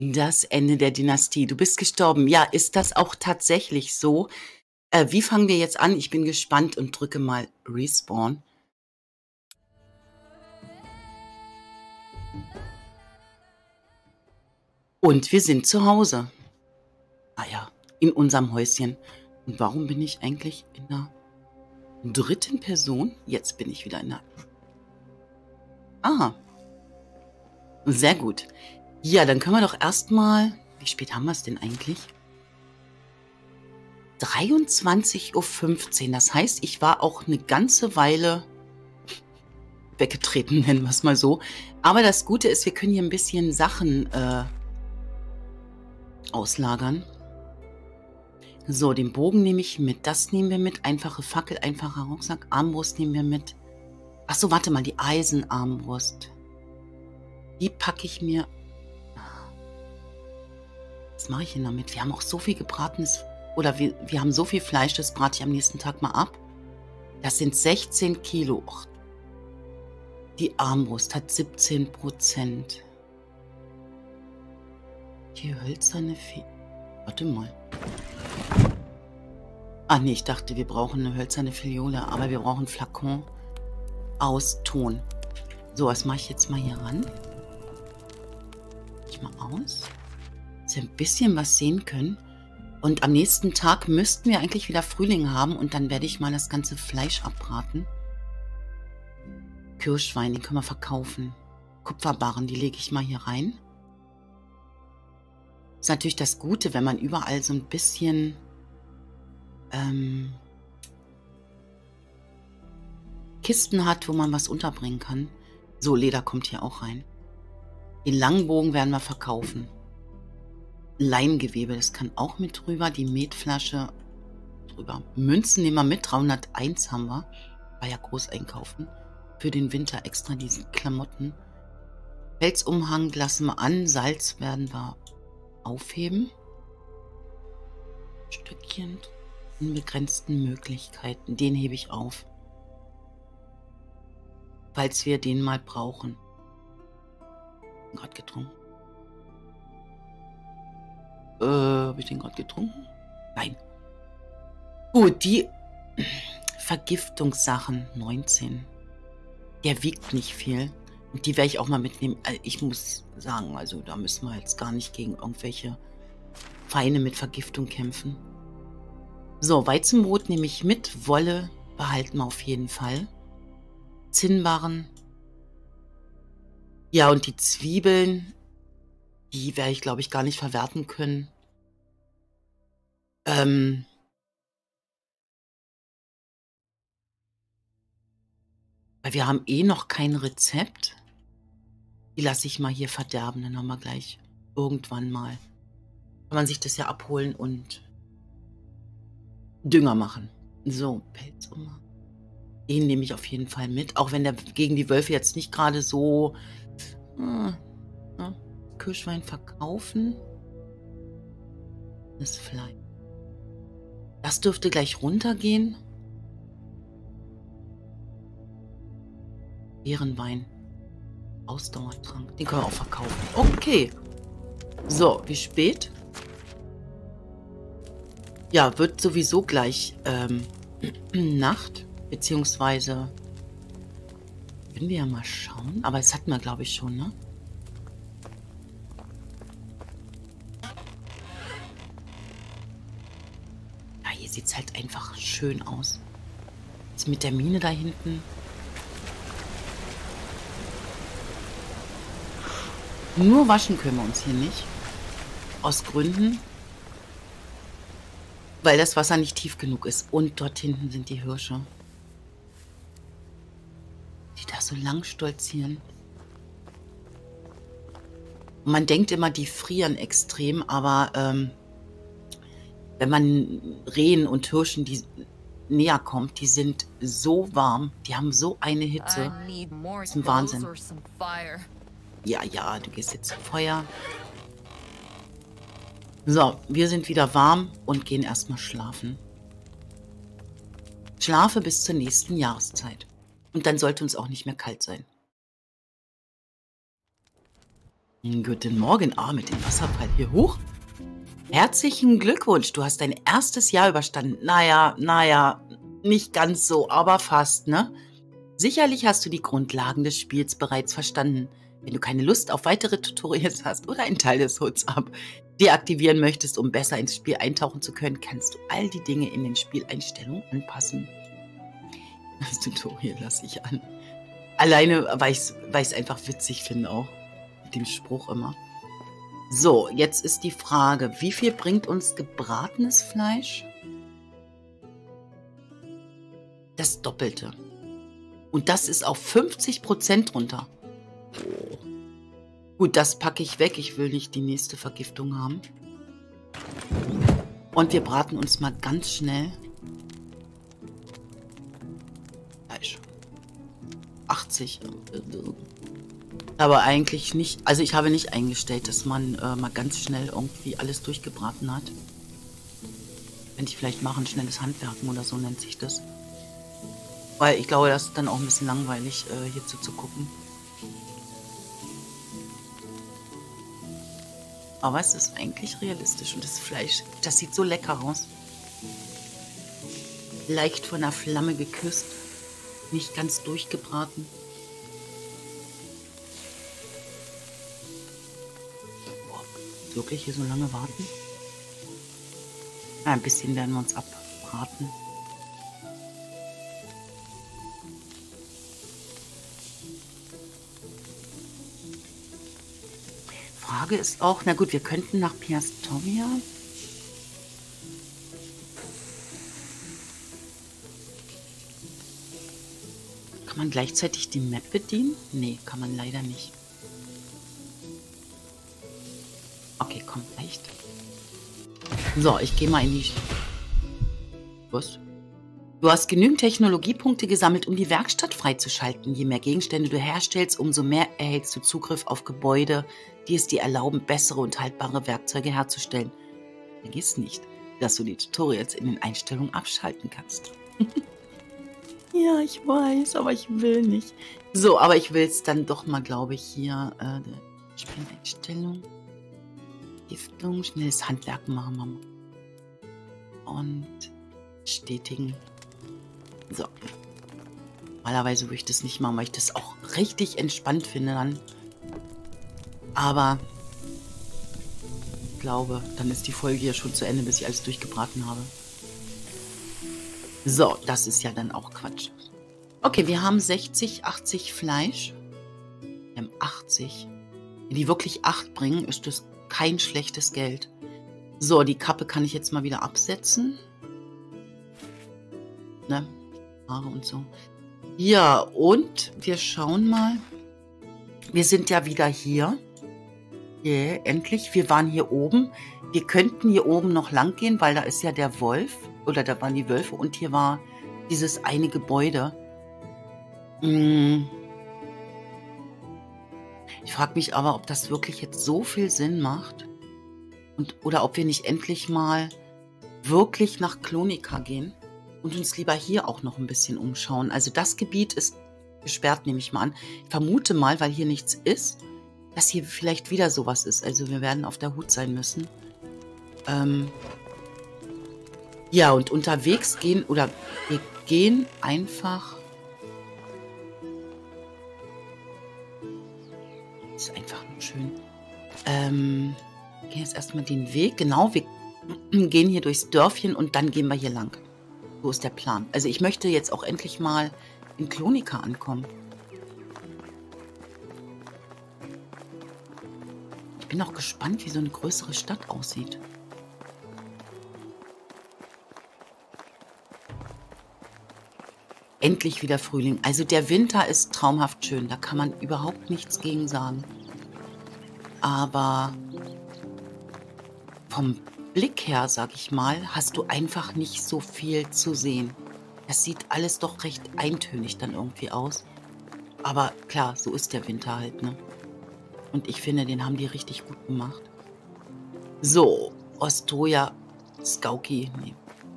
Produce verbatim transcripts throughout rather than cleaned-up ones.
Das Ende der Dynastie. Du bist gestorben. Ja, ist das auch tatsächlich so? Äh, wie fangen wir jetzt an? Ich bin gespannt und drücke mal Respawn. Und wir sind zu Hause. Ah ja, in unserem Häuschen. Und warum bin ich eigentlich in der dritten Person? Jetzt bin ich wieder in der... Ah, sehr gut. Ja, dann können wir doch erstmal... Wie spät haben wir es denn eigentlich? dreiundzwanzig Uhr fünfzehn. Das heißt, ich war auch eine ganze Weile weggetreten, nennen wir es mal so. Aber das Gute ist, wir können hier ein bisschen Sachen äh, auslagern. So, den Bogen nehme ich mit. Das nehmen wir mit. Einfache Fackel, einfacher Rucksack. Armbrust nehmen wir mit. Ach so, warte mal, die Eisenarmbrust. Die packe ich mir... Was mache ich denn damit? Wir haben auch so viel gebratenes... Oder wir, wir haben so viel Fleisch, das brate ich am nächsten Tag mal ab. Das sind sechzehn Kilo. Och, die Armbrust hat siebzehn Prozent. Die hölzerne Fee... Warte mal. Ah nee, ich dachte, wir brauchen eine hölzerne Filiole, aber wir brauchen Flakon aus Ton. So, was mache ich jetzt mal hier ran? Ich mal aus. Dass wir ein bisschen was sehen können. Und am nächsten Tag müssten wir eigentlich wieder Frühling haben und dann werde ich mal das ganze Fleisch abbraten. Kirschwein, den können wir verkaufen. Kupferbarren, die lege ich mal hier rein. Ist natürlich das Gute, wenn man überall so ein bisschen ähm, Kisten hat, wo man was unterbringen kann. So, Leder kommt hier auch rein. Den langen Bogen werden wir verkaufen. Leimgewebe, das kann auch mit drüber. Die Metflasche drüber. Münzen nehmen wir mit. dreihunderteins haben wir. War ja groß einkaufen. Für den Winter extra diese Klamotten. Pelzumhang lassen wir an. Salz werden wir aufheben. Stückchen. Unbegrenzten Möglichkeiten. Den hebe ich auf. Falls wir den mal brauchen. Gerade getrunken. Äh, habe ich den gerade getrunken? Nein. Gut, die Vergiftungssachen, neunzehn. Der wiegt nicht viel. Und die werde ich auch mal mitnehmen. Ich muss sagen, also da müssen wir jetzt gar nicht gegen irgendwelche Feinde mit Vergiftung kämpfen. So, Weizenbrot nehme ich mit. Wolle behalten wir auf jeden Fall. Zinnbarren. Ja, und die Zwiebeln, die werde ich, glaube ich, gar nicht verwerten können. Ähm, weil wir haben eh noch kein Rezept. Die lasse ich mal hier verderben. Dann haben wir gleich irgendwann mal. Kann man sich das ja abholen und Dünger machen. So, Pelzumhang. Den nehme ich auf jeden Fall mit. Auch wenn der gegen die Wölfe jetzt nicht gerade so... Äh, ja, Kirschwein verkaufen. Das Fleisch. Das dürfte gleich runtergehen. Beerenwein. Ausdauertrank. Den können wir auch verkaufen. Okay. So, wie spät? Ja, wird sowieso gleich ähm, Nacht. Beziehungsweise können wir ja mal schauen. Aber das hatten wir, glaube ich, schon, ne? Ja, hier sieht es halt einfach schön aus. Jetzt mit der Mine da hinten. Nur waschen können wir uns hier nicht. Aus Gründen, weil das Wasser nicht tief genug ist. Und dort hinten sind die Hirsche. Die da so lang stolzieren. Und man denkt immer, die frieren extrem, aber ähm, wenn man Rehen und Hirschen die näher kommt, die sind so warm, die haben so eine Hitze. Das ist ein Wahnsinn. Ja, ja, du gehst jetzt zum Feuer. So, wir sind wieder warm und gehen erstmal schlafen. Schlafe bis zur nächsten Jahreszeit. Und dann sollte uns auch nicht mehr kalt sein. Guten Morgen. Ah, mit dem Wasserfall hier hoch. Herzlichen Glückwunsch. Du hast dein erstes Jahr überstanden. Naja, naja, nicht ganz so, aber fast, ne? Sicherlich hast du die Grundlagen des Spiels bereits verstanden. Wenn du keine Lust auf weitere Tutorials hast oder einen Teil des Hoods ab deaktivieren möchtest, um besser ins Spiel eintauchen zu können, kannst du all die Dinge in den Spieleinstellungen anpassen. Das Tutorial lasse ich an. Alleine, weil ich es einfach witzig finde auch. Mit dem Spruch immer. So, jetzt ist die Frage, wie viel bringt uns gebratenes Fleisch? Das Doppelte. Und das ist auf fünfzig Prozent runter. Oh. Gut, das packe ich weg. Ich will nicht die nächste Vergiftung haben. Und wir braten uns mal ganz schnell Fleisch. achtzig. Aber eigentlich nicht. Also ich habe nicht eingestellt, dass man äh, mal ganz schnell irgendwie alles durchgebraten hat. Wenn ich vielleicht machen, schnelles Handwerken oder so nennt sich das. Weil ich glaube, das ist dann auch ein bisschen langweilig, äh, hierzu zu gucken. Aber es ist eigentlich realistisch. Und das Fleisch, das sieht so lecker aus. Leicht von der Flamme geküsst. Nicht ganz durchgebraten. Boah, wirklich hier so lange warten? Ja, ein bisschen werden wir uns abbraten. Frage ist auch, na gut, wir könnten nach Piastoria. Kann man gleichzeitig die Map bedienen? Nee, kann man leider nicht. Okay, komm, echt. So, ich gehe mal in die... Was? Du hast genügend Technologiepunkte gesammelt, um die Werkstatt freizuschalten. Je mehr Gegenstände du herstellst, umso mehr erhältst du Zugriff auf Gebäude, die es dir erlauben, bessere und haltbare Werkzeuge herzustellen. Vergiss nicht, dass du die Tutorials in den Einstellungen abschalten kannst. Ja, ich weiß, aber ich will nicht. So, aber ich will es dann doch mal, glaube ich, hier äh, Spieleinstellung, Giftung, schnelles Handwerken machen wir mal. Und bestätigen. So. Normalerweise würde ich das nicht machen, weil ich das auch richtig entspannt finde dann. Aber ich glaube, dann ist die Folge ja schon zu Ende, bis ich alles durchgebraten habe. So, das ist ja dann auch Quatsch. Okay, wir haben sechzig, achtzig Fleisch. Wir haben achtzig. Wenn die wirklich acht bringen, ist das kein schlechtes Geld. So, die Kappe kann ich jetzt mal wieder absetzen. Ne? Haare und so. Ja, und wir schauen mal. Wir sind ja wieder hier. Yeah, endlich. Wir waren hier oben. Wir könnten hier oben noch lang gehen, weil da ist ja der Wolf. Oder da waren die Wölfe. Und hier war dieses eine Gebäude. Hm. Ich frage mich aber, ob das wirklich jetzt so viel Sinn macht. Und, oder ob wir nicht endlich mal wirklich nach Klonika gehen. Und uns lieber hier auch noch ein bisschen umschauen. Also das Gebiet ist gesperrt, nehme ich mal an. Ich vermute mal, weil hier nichts ist, dass hier vielleicht wieder sowas ist. Also wir werden auf der Hut sein müssen. Ähm ja, und unterwegs gehen, oder wir gehen einfach... Das ist einfach nur schön. Ähm, wir gehen jetzt erstmal den Weg. Genau, wir gehen hier durchs Dörfchen und dann gehen wir hier lang. So ist der Plan. Also ich möchte jetzt auch endlich mal in Klonika ankommen. Ich bin auch gespannt, wie so eine größere Stadt aussieht. Endlich wieder Frühling. Also der Winter ist traumhaft schön. Da kann man überhaupt nichts gegen sagen. Aber vom Blick her, sag ich mal, hast du einfach nicht so viel zu sehen. Das sieht alles doch recht eintönig dann irgendwie aus. Aber klar, so ist der Winter halt, ne? Und ich finde, den haben die richtig gut gemacht. So, Ostoja, Skauki, nee.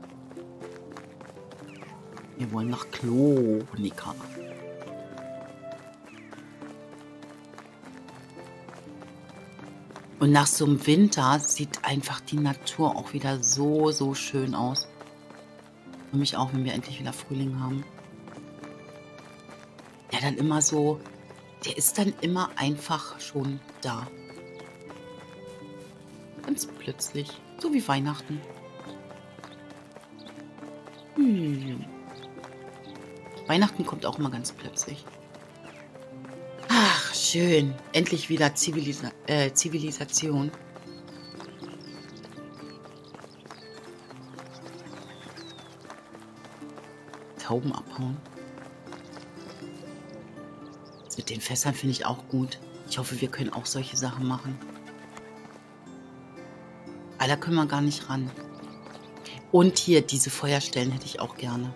Wir wollen nach Klonika. Und nach so einem Winter sieht einfach die Natur auch wieder so, so schön aus. Für mich auch, wenn wir endlich wieder Frühling haben. Der dann immer so, der ist dann immer einfach schon da. Ganz plötzlich, so wie Weihnachten. Hm. Weihnachten kommt auch immer ganz plötzlich. Ach, schön. Endlich wieder Zivilisa äh, Zivilisation. Tauben abhauen. Das mit den Fässern finde ich auch gut. Ich hoffe, wir können auch solche Sachen machen. Aber da können wir gar nicht ran. Und hier, diese Feuerstellen hätte ich auch gerne.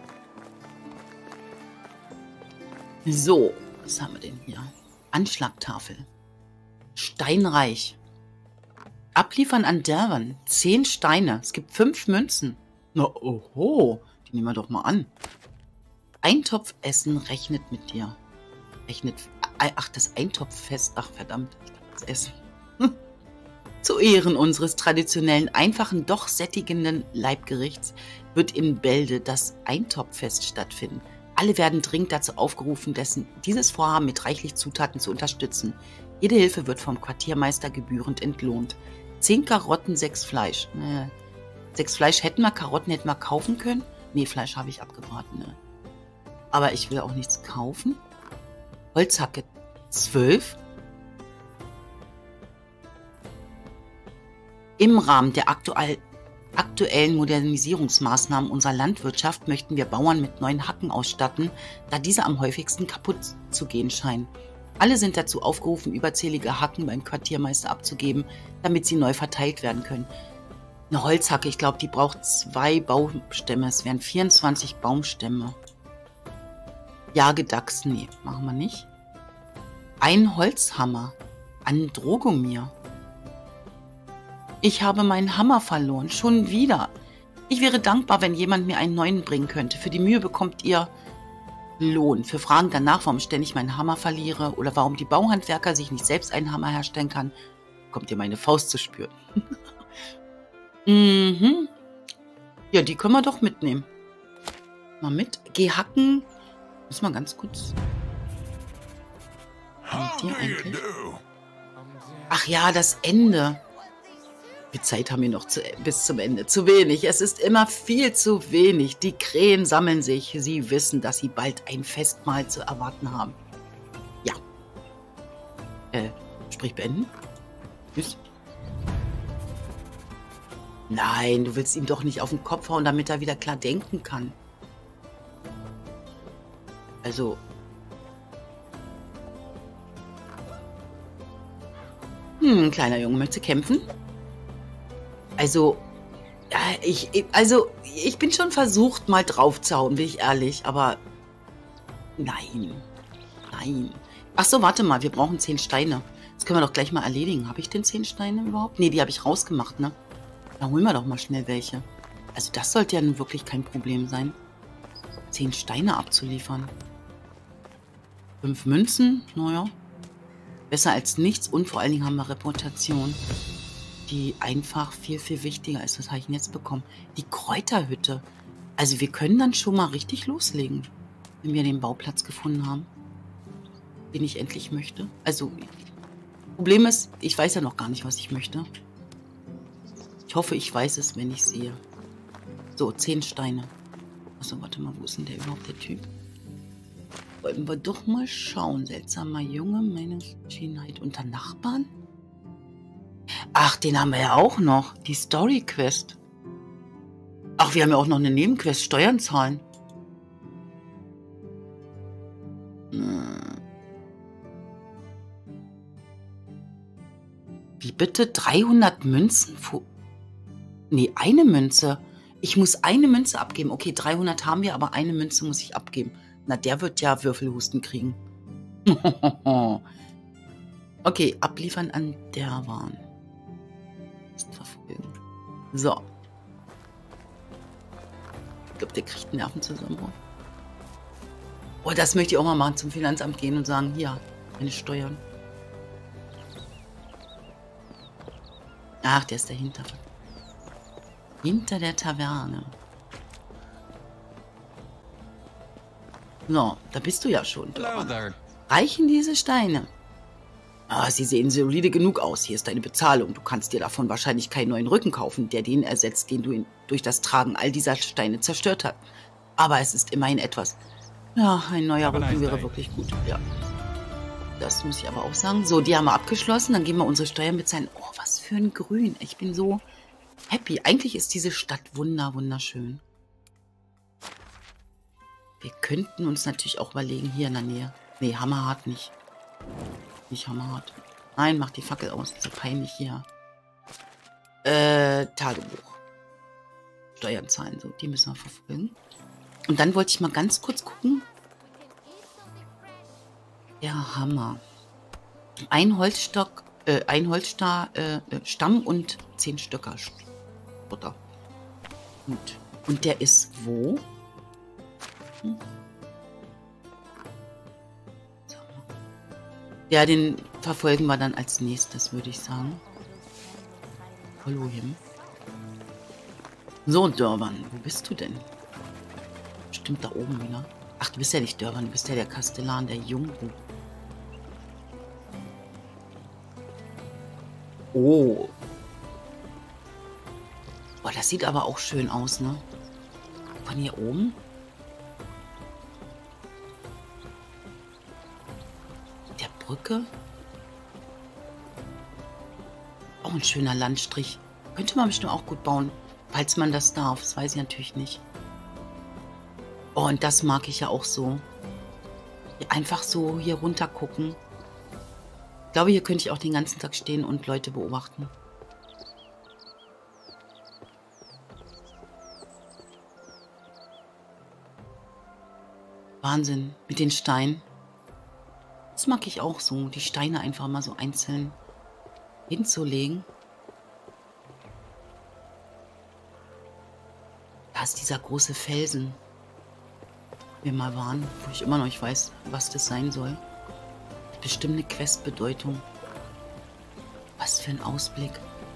So, was haben wir denn hier? Anschlagtafel. Steinreich. Abliefern an Derwan. Zehn Steine. Es gibt fünf Münzen. Na, oho. Die nehmen wir doch mal an. Eintopfessen rechnet mit dir. Rechnet. Ach, das Eintopffest. Ach, verdammt. Ich dachte, das Essen. Zu Ehren unseres traditionellen, einfachen, doch sättigenden Leibgerichts wird in Bälde das Eintopffest stattfinden. Alle werden dringend dazu aufgerufen, dessen, dieses Vorhaben mit reichlich Zutaten zu unterstützen. Jede Hilfe wird vom Quartiermeister gebührend entlohnt. Zehn Karotten, sechs Fleisch. Ne, sechs Fleisch hätten wir, Karotten hätten wir kaufen können. Nee, Fleisch habe ich abgebraten. Ne. Aber ich will auch nichts kaufen. Holzhacke, zwölf. Im Rahmen der aktuell, aktuellen Modernisierungsmaßnahmen unserer Landwirtschaft möchten wir Bauern mit neuen Hacken ausstatten, da diese am häufigsten kaputt zu gehen scheinen. Alle sind dazu aufgerufen, überzählige Hacken beim Quartiermeister abzugeben, damit sie neu verteilt werden können. Eine Holzhacke, ich glaube, die braucht zwei Baumstämme. Es wären vierundzwanzig Baumstämme. Jagedachs, nee, machen wir nicht. Ein Holzhammer. An Drogomir. Ich habe meinen Hammer verloren. Schon wieder. Ich wäre dankbar, wenn jemand mir einen neuen bringen könnte. Für die Mühe bekommt ihr Lohn. Für Fragen danach, warum ständig meinen Hammer verliere oder warum die Bauhandwerker sich nicht selbst einen Hammer herstellen kann, bekommt ihr meine Faust zu spüren. Mhm. Ja, die können wir doch mitnehmen. Mal mit. Geh hacken. Muss mal ganz kurz. Mit dir eigentlich? Ach ja, das Ende. Wie viel Zeit haben wir noch zu, bis zum Ende? Zu wenig. Es ist immer viel zu wenig. Die Krähen sammeln sich. Sie wissen, dass sie bald ein Festmahl zu erwarten haben. Ja. Äh, sprich beenden. Tschüss. Nein, du willst ihm doch nicht auf den Kopf hauen, damit er wieder klar denken kann. Also. Hm, kleiner Junge, möchtest du kämpfen? Also, ja, ich, also, ich bin schon versucht, mal drauf zu hauen, bin ich ehrlich, aber nein, nein. Ach so, warte mal, wir brauchen zehn Steine. Das können wir doch gleich mal erledigen. Habe ich denn zehn Steine überhaupt? Nee, die habe ich rausgemacht, ne? Da holen wir doch mal schnell welche. Also das sollte ja nun wirklich kein Problem sein, zehn Steine abzuliefern. Fünf Münzen, naja. Besser als nichts und vor allen Dingen haben wir Reputation, die einfach viel, viel wichtiger ist. Was habe ich denn jetzt bekommen? Die Kräuterhütte. Also wir können dann schon mal richtig loslegen, wenn wir den Bauplatz gefunden haben, den ich endlich möchte. Also, Problem ist, ich weiß ja noch gar nicht, was ich möchte. Ich hoffe, ich weiß es, wenn ich sehe. So, zehn Steine. Achso, warte mal, wo ist denn der überhaupt, der Typ? Wollen wir doch mal schauen. Seltsamer Junge, meine Verschiedenheit unter Nachbarn? Ach, den haben wir ja auch noch. Die Story-Quest. Ach, wir haben ja auch noch eine Nebenquest. Steuern zahlen. Hm. Wie bitte? dreihundert Münzen? Nee, eine Münze. Ich muss eine Münze abgeben. Okay, dreihundert haben wir, aber eine Münze muss ich abgeben. Na, der wird ja Würfelhusten kriegen. Okay, abliefern an Derwan. Verfolgen. So. Ich glaube, der kriegt einen Nervenzusammenbruch. Oh, das möchte ich auch mal machen, zum Finanzamt gehen und sagen, hier, meine Steuern. Ach, der ist dahinter. Hinter der Taverne. So, da bist du ja schon. Reichen diese Steine? Ah, sie sehen solide genug aus. Hier ist deine Bezahlung. Du kannst dir davon wahrscheinlich keinen neuen Rücken kaufen, der den ersetzt, den du in, durch das Tragen all dieser Steine zerstört hast. Aber es ist immerhin etwas. Ja, ein neuer Rücken wäre wirklich gut. Ja. Das muss ich aber auch sagen. So, die haben wir abgeschlossen. Dann gehen wir unsere Steuern bezahlen. Oh, was für ein Grün. Ich bin so happy. Eigentlich ist diese Stadt wunder, wunderschön. Wir könnten uns natürlich auch überlegen, hier in der Nähe. Nee, hammerhart nicht. Nicht hammerhart. Nein, mach die Fackel aus. Das ist so peinlich hier. Äh, Tagebuch. Steuern zahlen. So, die müssen wir verfolgen. Und dann wollte ich mal ganz kurz gucken. Ja, Hammer. Ein Holzstock, äh, ein Holzstamm äh, Stamm und zehn Stöcker. Butter. Gut. Und der ist wo? Hm. So. Ja, den verfolgen wir dann als nächstes, würde ich sagen. Hallo, Him. So, Dörvan, wo bist du denn? Bestimmt da oben wieder. Ach, du bist ja nicht Dörvan, du bist ja der Kastellan, der Junge. Oh. Boah, das sieht aber auch schön aus, ne? Von hier oben. Der Brücke. Auch ein schöner Landstrich. Könnte man bestimmt auch gut bauen, falls man das darf. Das weiß ich natürlich nicht. Oh, und das mag ich ja auch so. Einfach so hier runter gucken. Ich glaube, hier könnte ich auch den ganzen Tag stehen und Leute beobachten. Wahnsinn. Mit den Steinen. Das mag ich auch so. Die Steine einfach mal so einzeln hinzulegen. Da ist dieser große Felsen, wo wir mal waren, wo ich immer noch nicht weiß, was das sein soll. Bestimmt eine Questbedeutung. Was für ein Ausblick.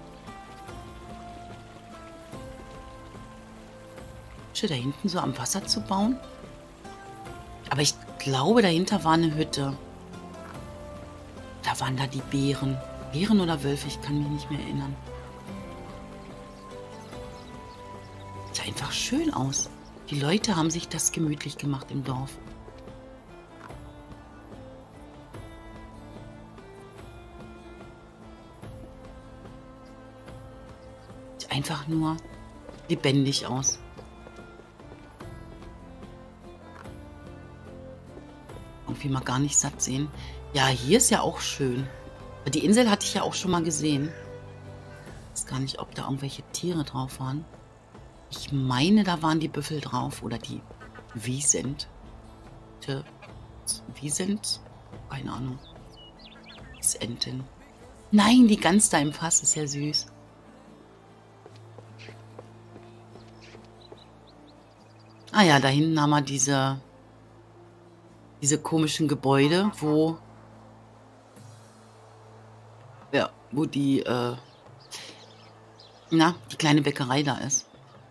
Steht da hinten so am Wasser zu bauen? Aber ich glaube, dahinter war eine Hütte. Da waren da die Bären. Bären oder Wölfe, ich kann mich nicht mehr erinnern. Sah einfach schön aus. Die Leute haben sich das gemütlich gemacht im Dorf. Sieht einfach nur lebendig aus. Irgendwie mal gar nicht satt sehen. Ja, hier ist ja auch schön. Die Insel hatte ich ja auch schon mal gesehen. Ich weiß gar nicht, ob da irgendwelche Tiere drauf waren. Ich meine, da waren die Büffel drauf. Oder die Wiesent. Wiesent? Keine Ahnung. Wiesenten. Nein, die Gans da im Fass ist ja süß. Ah ja, da hinten haben wir diese, diese komischen Gebäude, wo, ja, wo die, äh, na, die kleine Bäckerei da ist.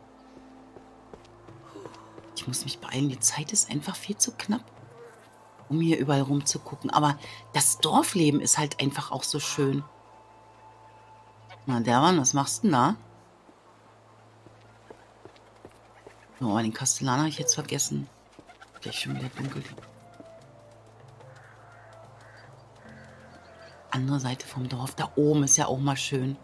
Ich muss mich beeilen, die Zeit ist einfach viel zu knapp, um hier überall rumzugucken. Aber das Dorfleben ist halt einfach auch so schön. Na, Derwan, was machst du denn da? Oh, den Kastellan habe ich jetzt vergessen. Gleich schon wieder dunkel. Andere Seite vom Dorf. Da oben ist ja auch mal schön.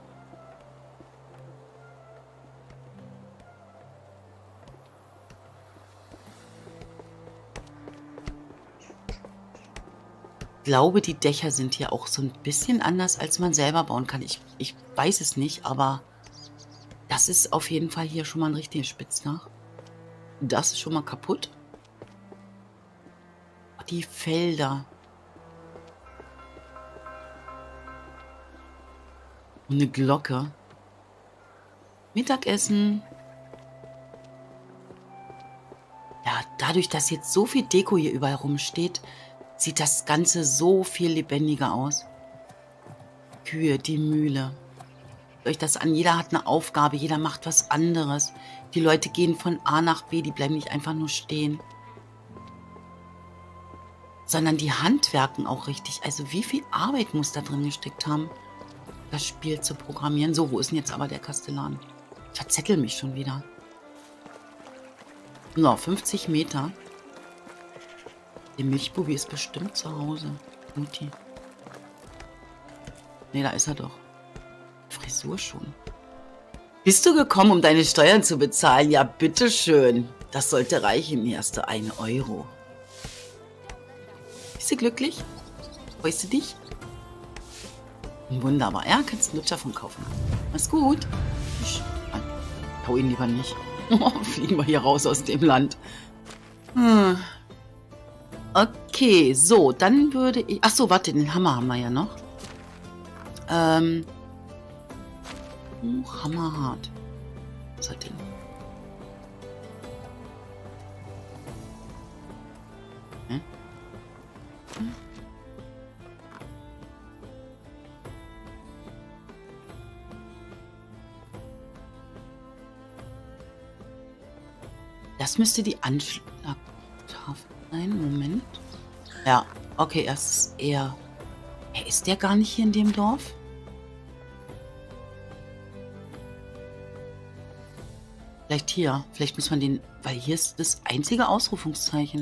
Ich glaube, die Dächer sind hier auch so ein bisschen anders, als man selber bauen kann. Ich, ich weiß es nicht, aber das ist auf jeden Fall hier schon mal ein richtiges Spitzdach. Das ist schon mal kaputt. Die Felder. Und eine Glocke. Mittagessen. Ja, dadurch, dass jetzt so viel Deko hier überall rumsteht, sieht das Ganze so viel lebendiger aus. Kühe, die Mühle. euch das an. Jeder hat eine Aufgabe, jeder macht was anderes. Die Leute gehen von A nach B, die bleiben nicht einfach nur stehen. Sondern die handwerken auch richtig. Also wie viel Arbeit muss da drin gesteckt haben, das Spiel zu programmieren. So, wo ist denn jetzt aber der Kastellan? Ich verzettel mich schon wieder. So, fünfzig Meter. Der Milchbubi ist bestimmt zu Hause. Mutti. Ne, da ist er doch. Frisur schon. Bist du gekommen, um deine Steuern zu bezahlen? Ja, bitteschön. Das sollte reichen. Hier hast du einen Euro. Bist du glücklich? Freust du dich? Wunderbar. Ja, kannst du Lutscher von kaufen. Mach's gut. Ich hau ihn lieber nicht. Fliegen wir hier raus aus dem Land. Hm. Okay, so, dann würde ich... Ach so, warte, den Hammer haben wir ja noch. Ähm... Oh, hammerhart. Was hat denn? Hm? Hm? Das müsste die Anschlagtafel sein. Moment. Ja, okay, er ist eher... Hey, ist der gar nicht hier in dem Dorf? Vielleicht hier. Vielleicht muss man den... Weil hier ist das einzige Ausrufungszeichen.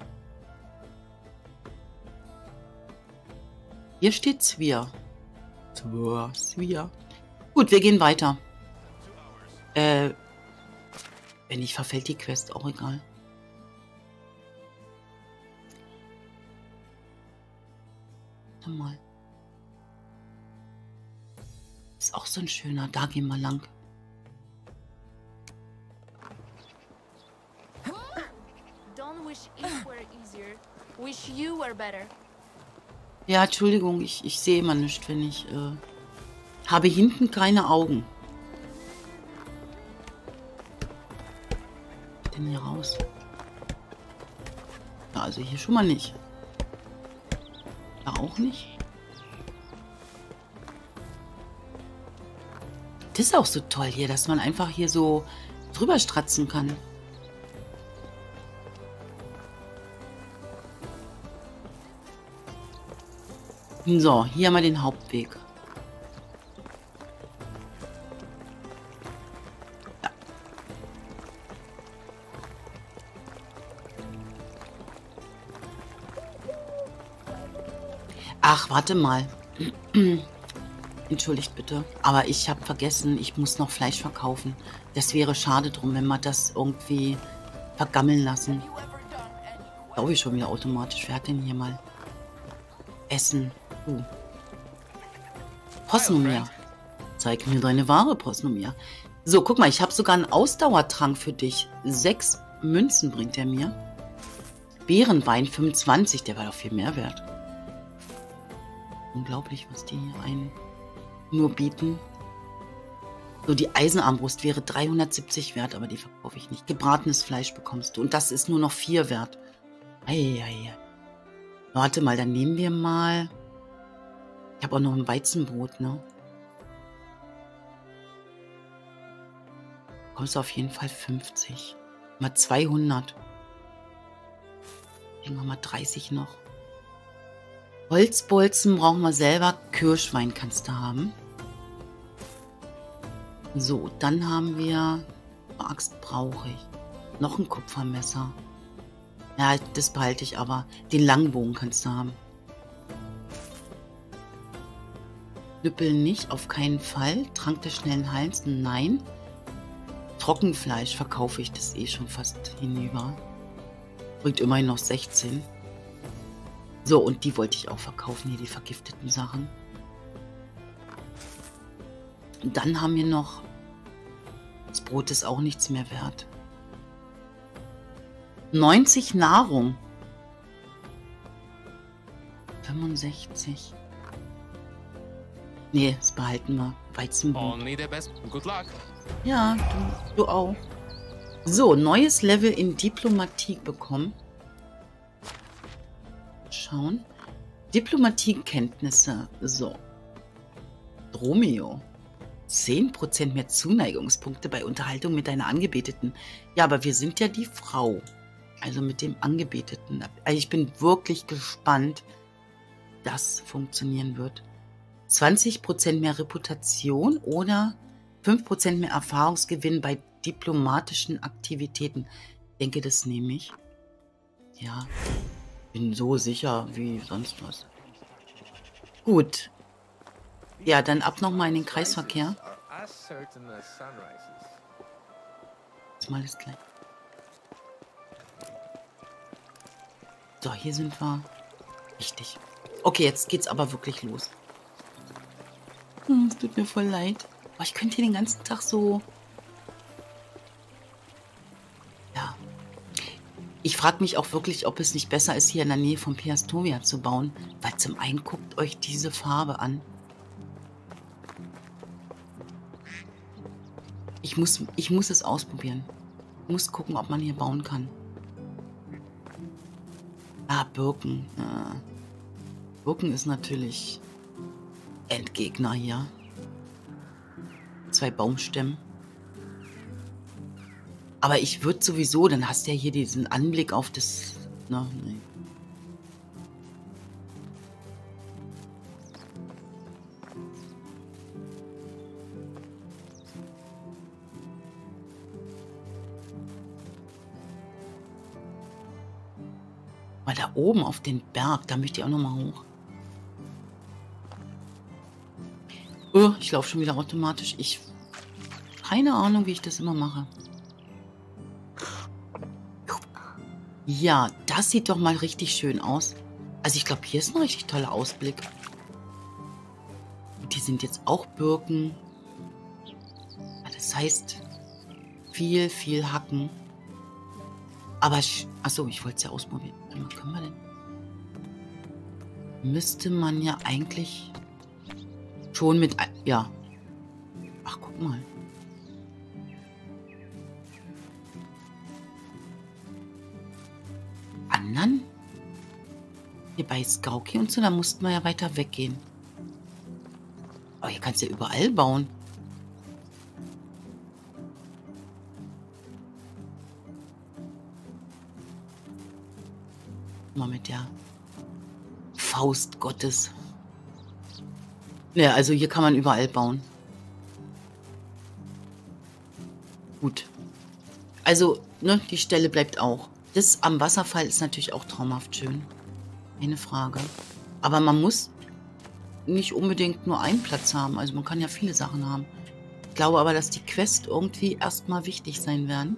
Hier steht Zwir. Zwir. Zwir. Gut, wir gehen weiter. Äh... Wenn nicht, verfällt die Quest, auch egal. Warte mal. Ist auch so ein schöner. Da gehen wir lang. Don't wish it were easier. Wish you were better. Ja, Entschuldigung, ich, ich sehe immer nichts, wenn ich... Äh, habe hinten keine Augen. Denn hier raus? Ja, also hier schon mal nicht. Da auch nicht. Das ist auch so toll hier, dass man einfach hier so drüber stratzen kann. So, hier haben wir den Hauptweg. Ja. Ach, warte mal. Entschuldigt bitte. Aber ich habe vergessen, ich muss noch Fleisch verkaufen. Das wäre schade drum, wenn wir das irgendwie vergammeln lassen. Glaube ich schon wieder automatisch. Wer hat denn hier mal Essen? Uh. Posnomir. Zeig mir deine Ware, Posnomir. So, guck mal, ich habe sogar einen Ausdauertrank für dich. Sechs Münzen bringt er mir. Beerenwein fünfundzwanzig, der war doch viel mehr wert. Unglaublich, was die hier einen nur bieten. So, die Eisenarmbrust wäre dreihundertsiebzig wert, aber die verkaufe ich nicht. Gebratenes Fleisch bekommst du. Und das ist nur noch vier wert. Eieiei. Warte mal, dann nehmen wir mal... Ich habe auch noch ein Weizenbrot, ne? Kommst du auf jeden Fall fünfzig. Mal zweihundert. Nehmen wir mal dreißig noch. Holzbolzen brauchen wir selber. Kirschwein kannst du haben. So, dann haben wir... Axt brauche ich. Noch ein Kupfermesser. Ja, das behalte ich aber. Den Langbogen kannst du haben. Knüppel nicht, auf keinen Fall. Trank des schnellen Heilens, nein. Trockenfleisch verkaufe ich das eh schon fast hinüber. Bringt immerhin noch sechzehn. So, und die wollte ich auch verkaufen, hier die vergifteten Sachen. Dann haben wir noch... Das Brot ist auch nichts mehr wert. neunzig Nahrung. fünfundsechzig. Nee, das behalten wir. Weizenbrot. Ja, du, du auch. So, neues Level in Diplomatie bekommen. Schauen. Diplomatiekenntnisse. So. Romeo. zehn Prozent mehr Zuneigungspunkte bei Unterhaltung mit deiner Angebeteten. Ja, aber wir sind ja die Frau. Also mit dem Angebeteten. Also ich bin wirklich gespannt, das funktionieren wird. zwanzig Prozent mehr Reputation oder fünf Prozent mehr Erfahrungsgewinn bei diplomatischen Aktivitäten. Ich denke, das nehme ich. Ja, bin so sicher wie sonst was. Gut. Ja, dann ab nochmal in den Kreisverkehr. Das mal ist gleich. So, hier sind wir. Richtig. Okay, jetzt geht's aber wirklich los. Hm, es tut mir voll leid. Aber ich könnte hier den ganzen Tag so... Ja. Ich frage mich auch wirklich, ob es nicht besser ist, hier in der Nähe von Piastovia zu bauen. Weil zum einen guckt euch diese Farbe an. Ich muss, ich muss es ausprobieren. Ich muss gucken, ob man hier bauen kann. Ah, Birken. Ah. Birken ist natürlich Endgegner hier. Zwei Baumstämme. Aber ich würde sowieso, dann hast du ja hier diesen Anblick auf das... Na, nee. Weil da oben auf den Berg, da möchte ich auch noch mal hoch. Oh, ich laufe schon wieder automatisch. Ich... Keine Ahnung, wie ich das immer mache. Ja, das sieht doch mal richtig schön aus. Also ich glaube, hier ist ein richtig toller Ausblick. Und die sind jetzt auch Birken. Das heißt, viel, viel Hacken. Aber, achso, ich wollte es ja ausprobieren. Was können wir denn? Müsste man ja eigentlich schon mit... Ja. Ach, guck mal. Anderen? Hier bei Skauki und so, da mussten wir ja weiter weggehen. Aber hier kannst du ja überall bauen. Mal mit der Faust Gottes. Ja, also hier kann man überall bauen. Gut. Also, ne, die Stelle bleibt auch. Das am Wasserfall ist natürlich auch traumhaft schön. Keine Frage. Aber man muss nicht unbedingt nur einen Platz haben. Also man kann ja viele Sachen haben. Ich glaube aber, dass die Quest irgendwie erstmal wichtig sein werden.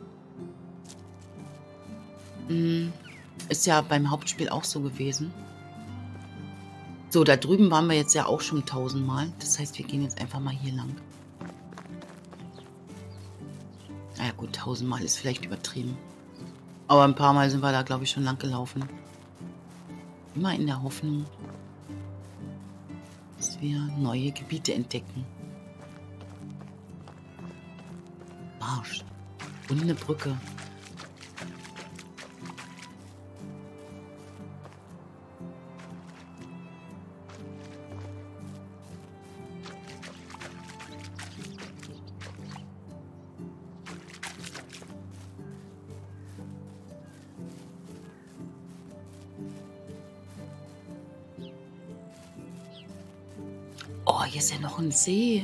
Hm. Ist ja beim Hauptspiel auch so gewesen. So, da drüben waren wir jetzt ja auch schon tausendmal. Das heißt, wir gehen jetzt einfach mal hier lang. Naja gut, tausendmal ist vielleicht übertrieben. Aber ein paar Mal sind wir da, glaube ich, schon lang gelaufen. Immer in der Hoffnung, dass wir neue Gebiete entdecken. Marsch. Und eine Brücke. Oh, hier ist ja noch ein See.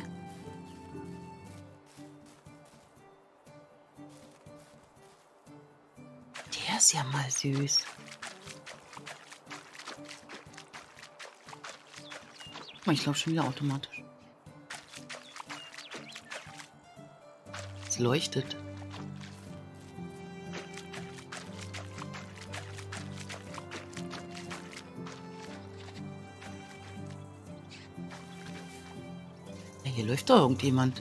Der ist ja mal süß. Ich glaube schon wieder automatisch. Es leuchtet. Hier läuft doch irgendjemand.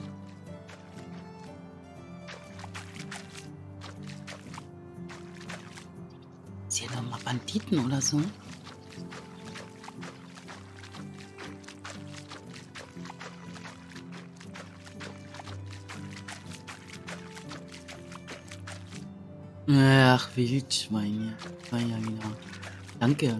Ist hier nochmal Banditen oder so? Ach, Wildschweine. Ah, ja, genau. Danke.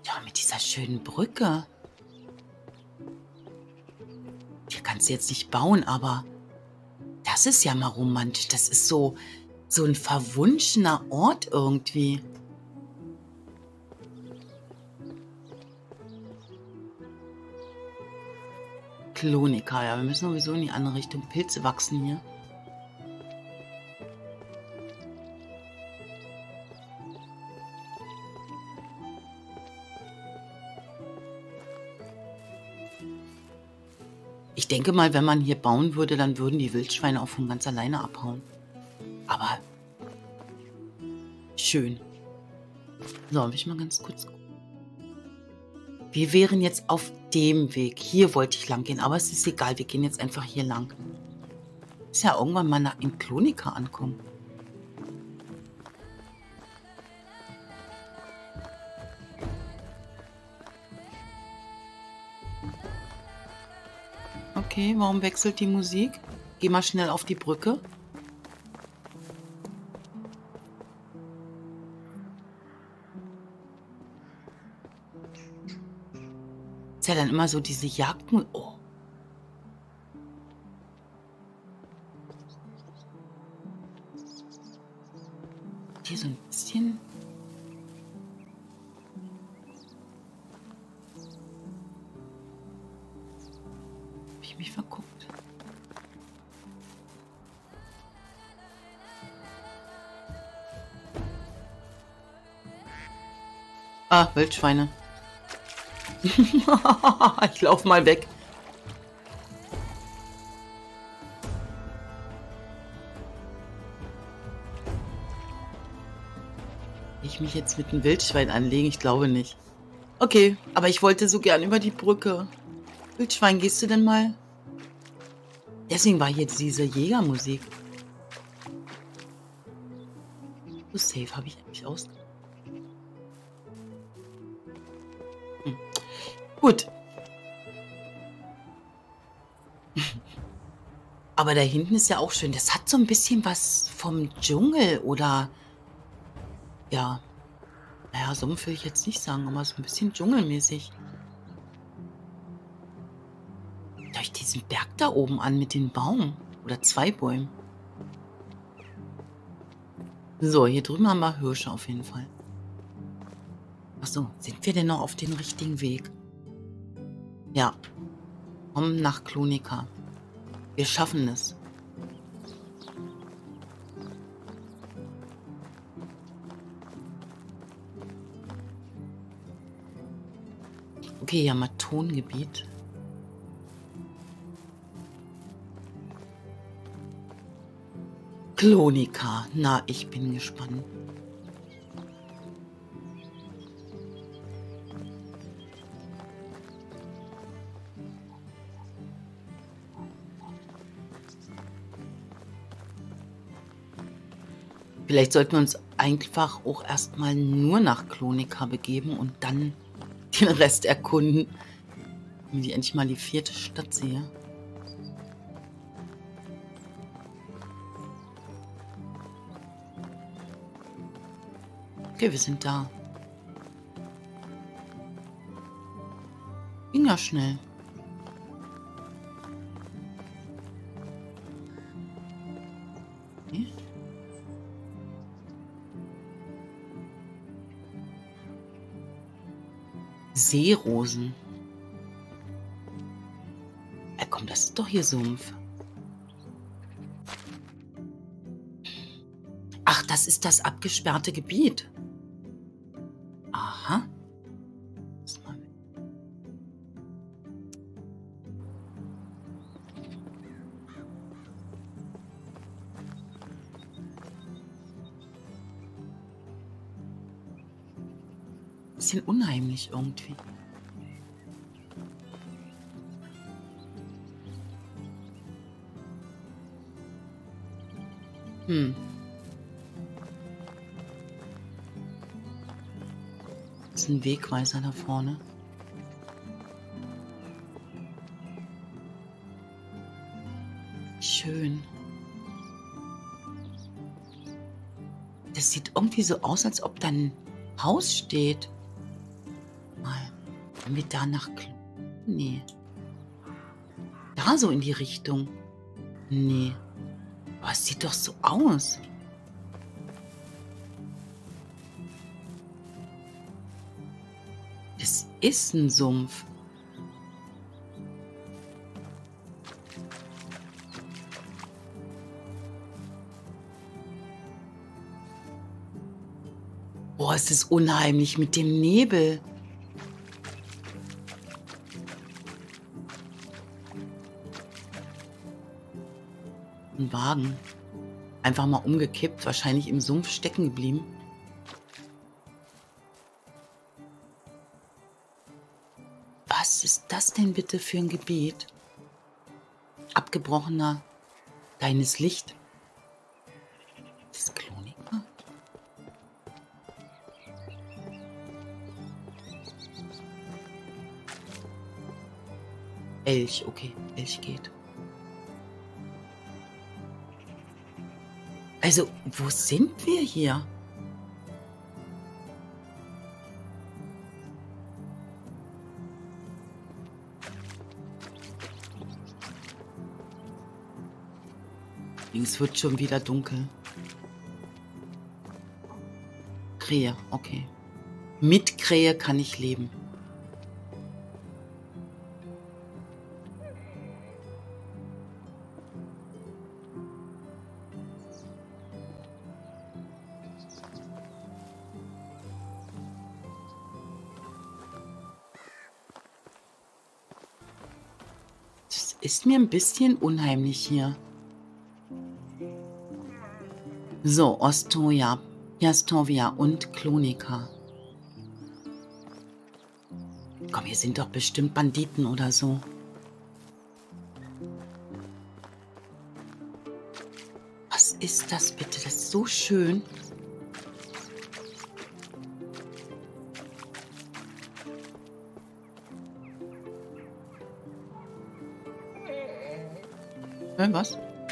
Ja, mit dieser schönen Brücke. Hier kannst du jetzt nicht bauen, aber das ist ja mal romantisch. Das ist so, so ein verwunschener Ort irgendwie. Klonika, ja, wir müssen sowieso in die andere Richtung. Pilze wachsen hier. Ich denke mal, wenn man hier bauen würde, dann würden die Wildschweine auch von ganz alleine abhauen. Aber schön. So, will ich mal ganz kurz gucken. Wir wären jetzt auf dem Weg. Hier wollte ich lang gehen, aber es ist egal. Wir gehen jetzt einfach hier lang. Ist ja irgendwann mal nach in Klonika ankommen. Okay, warum wechselt die Musik? Geh mal schnell auf die Brücke. Ist ja dann immer so diese Jagden. Oh. Hier so ein bisschen. Hab ich mich verguckt. Ah, Wildschweine. Ich laufe mal weg. Ich mich jetzt mit einem Wildschwein anlegen? Ich glaube nicht. Okay, aber ich wollte so gern über die Brücke. Wildschwein, gehst du denn mal? Deswegen war jetzt diese Jägermusik. So safe habe ich eigentlich aus. Hm. Gut. Aber da hinten ist ja auch schön. Das hat so ein bisschen was vom Dschungel oder ja, naja, Sumpf will ich jetzt nicht sagen, aber so ein bisschen dschungelmäßig. Durch diesen Berg da oben an mit den Baum oder zwei Bäumen. So, hier drüben haben wir Hirsche auf jeden Fall. Achso, sind wir denn noch auf dem richtigen Weg? Ja. Kommen nach Klonika. Wir schaffen es. Okay, ja, mal Tongebiet. Klonika. Na, ich bin gespannt. Vielleicht sollten wir uns einfach auch erstmal nur nach Klonika begeben und dann den Rest erkunden. Wenn ich endlich mal die vierte Stadt sehe. Okay, wir sind da. Ging ja schnell. Okay. Seerosen. Ja, komm, das ist doch hier Sumpf. Ach, das ist das abgesperrte Gebiet. Aha. Bisschen unheimlich irgendwie. Hm. Das ist ein Wegweiser da vorne. Schön. Das sieht irgendwie so aus, als ob da ein Haus steht. Können wir da nach... Klo nee. Da so in die Richtung. Nee. Aber es sieht doch so aus. Es ist ein Sumpf. Boah, es ist unheimlich mit dem Nebel. Ein Wagen. Einfach mal umgekippt, wahrscheinlich im Sumpf stecken geblieben. Was ist das denn bitte für ein Gebiet? Abgebrochener kleines Licht. Das ist Klonika. Elch, okay, Elch geht. Also, wo sind wir hier? Es wird schon wieder dunkel. Krähe, okay. Mit Krähe kann ich leben. Das ist mir ein bisschen unheimlich hier. So, Ostoja, Piastovia und Klonika. Komm, hier sind doch bestimmt Banditen oder so. Was ist das bitte? Das ist so schön. Hä, was?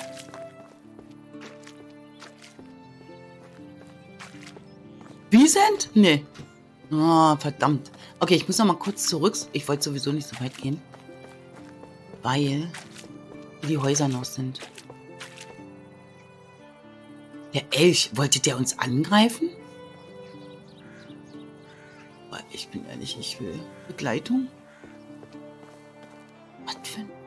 Wiesent? Nee. Oh, verdammt. Okay, ich muss noch mal kurz zurück. Ich wollte sowieso nicht so weit gehen. Weil die Häuser noch sind. Der Elch, wollte der uns angreifen? Ich bin ehrlich, ich will Begleitung. Was für ein...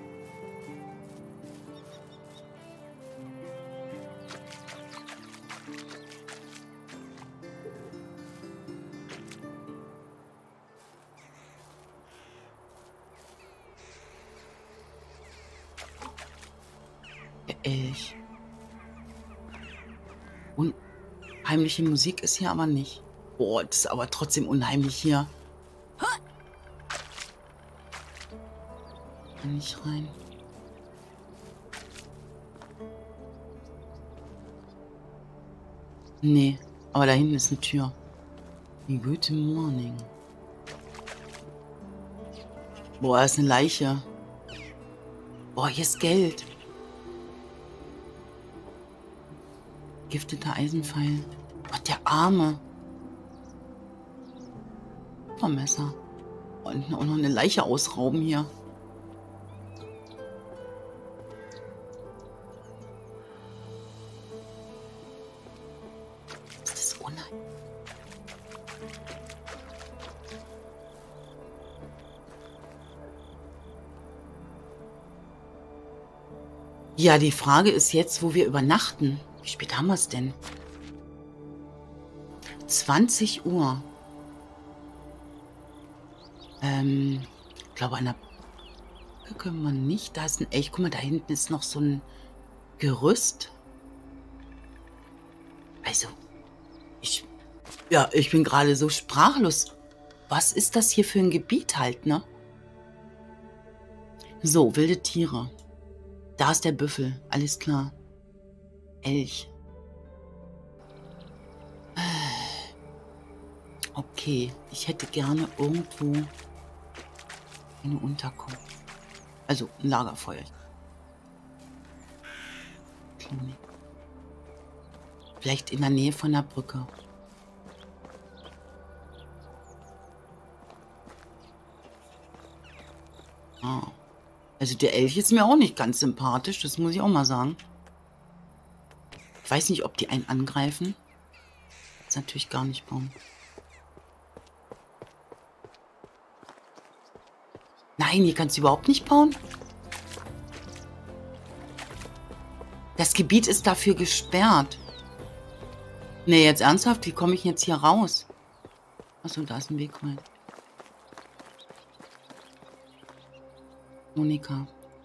Der Elch. Unheimliche Musik ist hier aber nicht. Boah, das ist aber trotzdem unheimlich hier. Kann nicht rein. Nee, aber da hinten ist eine Tür. Good morning. Boah, da ist eine Leiche. Boah, hier ist Geld. Gifteter Eisenpfeil. Gott, der Arme. Messer. Und auch noch eine Leiche ausrauben hier. Ist das unheimlich? Ja, die Frage ist jetzt, wo wir übernachten. Wie spät haben wir es denn? zwanzig Uhr. Ähm, ich glaube, an der Brücke können wir nicht. Da ist ein Elch. Guck mal, da hinten ist noch so ein Gerüst. Also, ich, ja, ich bin gerade so sprachlos. Was ist das hier für ein Gebiet halt, ne? So, wilde Tiere. Da ist der Büffel. Alles klar. Elch. Okay, ich hätte gerne irgendwo eine Unterkunft. Also ein Lagerfeuer. Klinik. Vielleicht in der Nähe von der Brücke. Ah. Also der Elch ist mir auch nicht ganz sympathisch, das muss ich auch mal sagen. Ich weiß nicht, ob die einen angreifen. Das ist natürlich gar nicht bauen. Nein, hier kannst du überhaupt nicht bauen. Das Gebiet ist dafür gesperrt. Nee, jetzt ernsthaft? Wie komme ich jetzt hier raus? Achso, da ist ein Weg rein. Monika.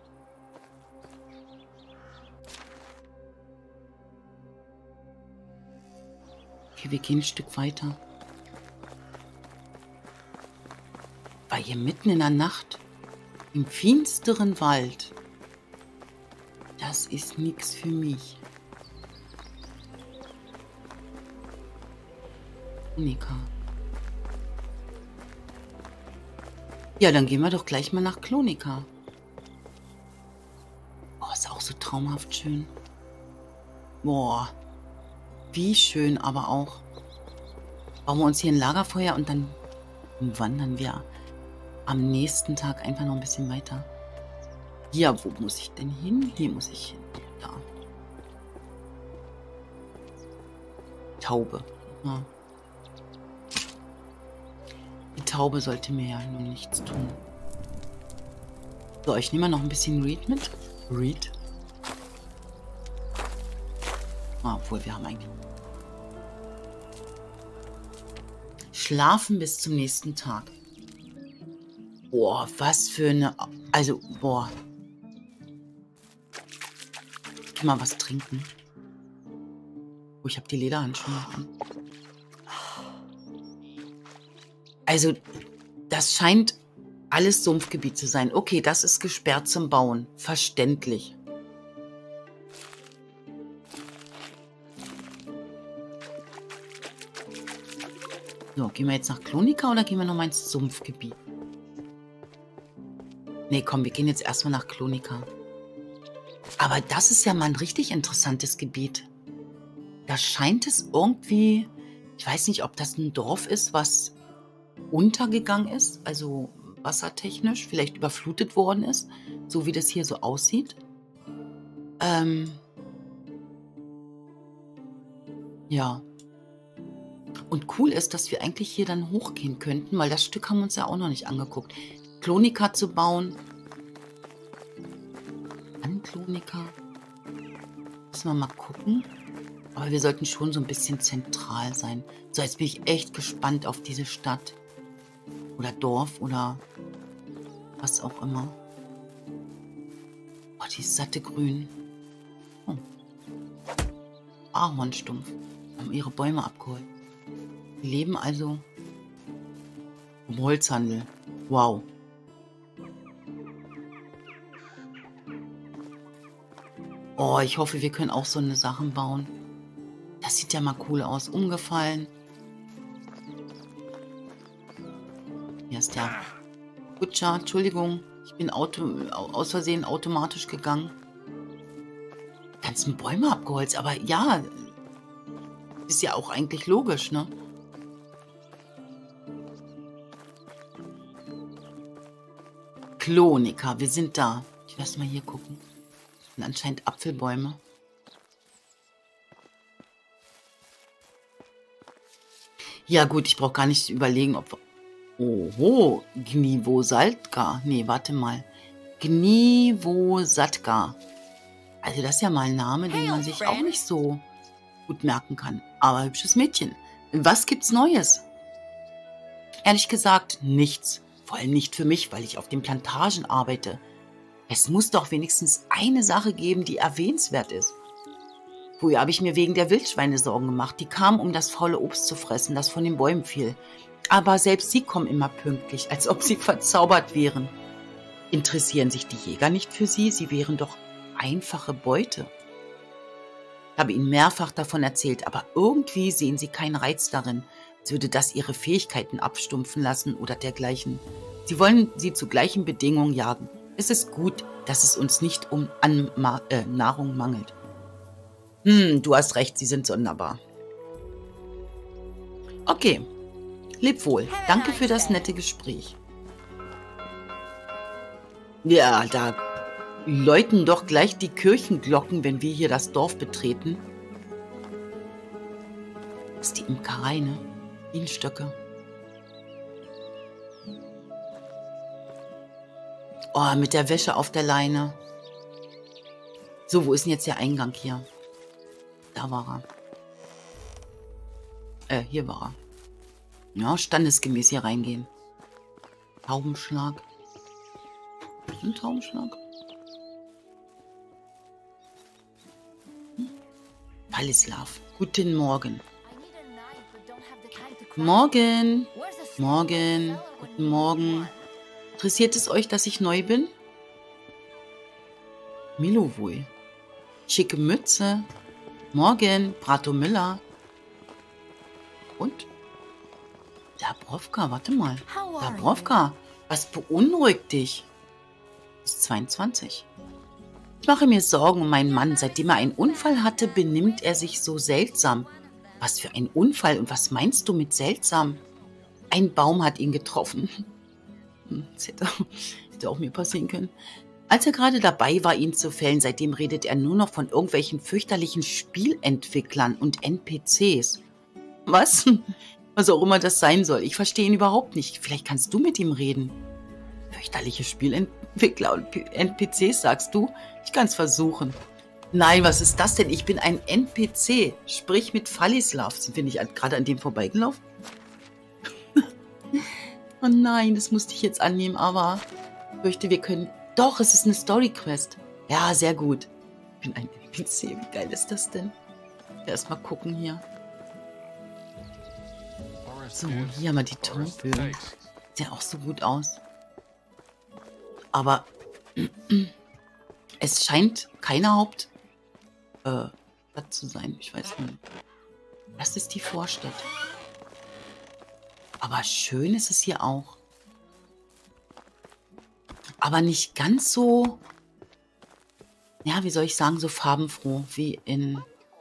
Okay, wir gehen ein Stück weiter. War hier mitten in der Nacht, im finsteren Wald. Das ist nichts für mich. Monika. Ja, dann gehen wir doch gleich mal nach Klonika. Oh, ist auch so traumhaft schön. Boah. Wie schön aber auch. Bauen wir uns hier ein Lagerfeuer und dann wandern wir am nächsten Tag einfach noch ein bisschen weiter. Ja, wo muss ich denn hin? Hier muss ich hin. Da. Taube. Ja. Die Taube sollte mir ja nun nichts tun. So, ich nehme mal noch ein bisschen Reed mit. Reed. Ah, obwohl, wir haben eigentlich... Schlafen bis zum nächsten Tag. Boah, was für eine... Also, boah. Ich kann mal was trinken. Oh, ich habe die Lederhandschuhe an. Also, das scheint alles Sumpfgebiet zu sein. Okay, das ist gesperrt zum Bauen. Verständlich. So, gehen wir jetzt nach Klonika oder gehen wir nochmal ins Sumpfgebiet? Nee, komm, wir gehen jetzt erstmal nach Klonika. Aber das ist ja mal ein richtig interessantes Gebiet. Da scheint es irgendwie... Ich weiß nicht, ob das ein Dorf ist, was untergegangen ist, also wassertechnisch, vielleicht überflutet worden ist, so wie das hier so aussieht. Ähm... Ja. Und cool ist, dass wir eigentlich hier dann hochgehen könnten, weil das Stück haben wir uns ja auch noch nicht angeguckt. Klonika zu bauen. An Klonika. Müssen wir mal gucken. Aber wir sollten schon so ein bisschen zentral sein. So, jetzt bin ich echt gespannt auf diese Stadt. Oder Dorf oder was auch immer. Oh, die ist satte grün. Oh. Ahornstumpf. Haben ihre Bäume abgeholt. Die leben also im Holzhandel. Wow. Oh, ich hoffe, wir können auch so eine Sachen bauen. Das sieht ja mal cool aus. Umgefallen. Hier ist der Kutscher. Entschuldigung, ich bin Auto, aus Versehen automatisch gegangen. Ganzen Bäume abgeholzt. Aber ja, ist ja auch eigentlich logisch, ne? Klonika, wir sind da. Ich lass mal hier gucken. Und anscheinend Apfelbäume. Ja gut, ich brauche gar nicht überlegen, ob... Oho, Gnivosatka. Nee, warte mal. Gnivosatka. Also das ist ja mal ein Name, den man sich auch nicht so gut merken kann. Aber hübsches Mädchen. Was gibt's Neues? Ehrlich gesagt, nichts. Vor allem nicht für mich, weil ich auf den Plantagen arbeite. Es muss doch wenigstens eine Sache geben, die erwähnenswert ist. Früher habe ich mir wegen der Wildschweine Sorgen gemacht. Die kamen, um das faule Obst zu fressen, das von den Bäumen fiel. Aber selbst sie kommen immer pünktlich, als ob sie verzaubert wären. Interessieren sich die Jäger nicht für sie? Sie wären doch einfache Beute. Ich habe ihnen mehrfach davon erzählt, aber irgendwie sehen sie keinen Reiz darin, als würde das ihre Fähigkeiten abstumpfen lassen oder dergleichen. Sie wollen sie zu gleichen Bedingungen jagen. Es ist gut, dass es uns nicht um an Ma äh, Nahrung mangelt. Hm, du hast recht, sie sind sonderbar. Okay, leb wohl. Danke für das nette Gespräch. Ja, da läuten doch gleich die Kirchenglocken, wenn wir hier das Dorf betreten. Das ist die Imkerei, ne? Bienenstöcke. Oh, mit der Wäsche auf der Leine. So, wo ist denn jetzt der Eingang hier? Da war er. Äh, hier war er. Ja, standesgemäß hier reingehen. Taubenschlag. Was ist ein Taubenschlag? Hm? Palislav. Guten Morgen. Morgen. Morgen. Guten Morgen. Interessiert es euch, dass ich neu bin? Milovoj. Schicke Mütze. Morgen. Prato Miller. Und? Dabrowka, warte mal. Dabrowka, was beunruhigt dich? Ist zweiundzwanzig. Ich mache mir Sorgen um meinen Mann. Seitdem er einen Unfall hatte, benimmt er sich so seltsam. Was für ein Unfall? Und was meinst du mit seltsam? Ein Baum hat ihn getroffen. Das hätte, hätte auch mir passieren können. Als er gerade dabei war, ihn zu fällen, seitdem redet er nur noch von irgendwelchen fürchterlichen Spielentwicklern und N P Cs. Was? Was auch immer das sein soll. Ich verstehe ihn überhaupt nicht. Vielleicht kannst du mit ihm reden. Fürchterliche Spielentwickler und N P Cs, sagst du? Ich kann es versuchen. Nein, was ist das denn? Ich bin ein N P C. Sprich mit Phalislav. Sind wir nicht gerade an dem vorbeigelaufen? Oh nein, das musste ich jetzt annehmen, aber ich fürchte, wir können... Doch, es ist eine Story-Quest. Ja, sehr gut. Ich bin ein N P C. Wie geil ist das denn? Erstmal gucken hier. So, hier haben wir die Tonbögen. Sieht auch so gut aus. Aber es scheint keine Haupt... Äh, Stadt zu sein. Ich weiß nicht. Das ist die Vorstadt. Aber schön ist es hier auch. Aber nicht ganz so, ja, wie soll ich sagen, so farbenfroh wie in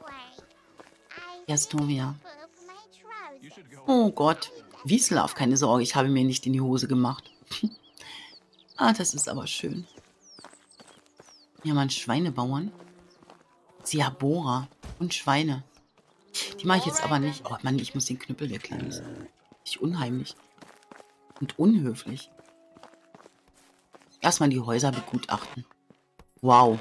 Jastovia. Oh Gott, Wieslav, keine Sorge, ich habe mir nicht in die Hose gemacht. Ah, das ist aber schön. Hier haben wir einen Schweinebauern. Ziabora und Schweine. Die mache ich jetzt aber nicht. Oh Mann, ich muss den Knüppel weglassen. Das ist unheimlich. Und unhöflich. Erstmal die Häuser begutachten. Wow.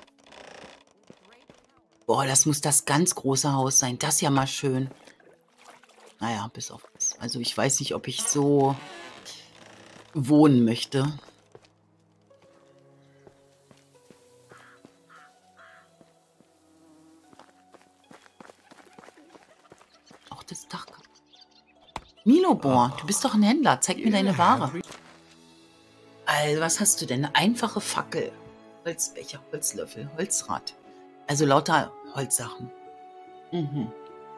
Boah, das muss das ganz große Haus sein. Das ist ja mal schön. Naja, bis auf das. Also ich weiß nicht, ob ich so wohnen möchte. Auch das Dach. Milobor, du bist doch ein Händler. Zeig mir deine Ware. Also, was hast du denn? Eine einfache Fackel. Holzbecher, Holzlöffel, Holzrad. Also lauter Holzsachen. Mhm.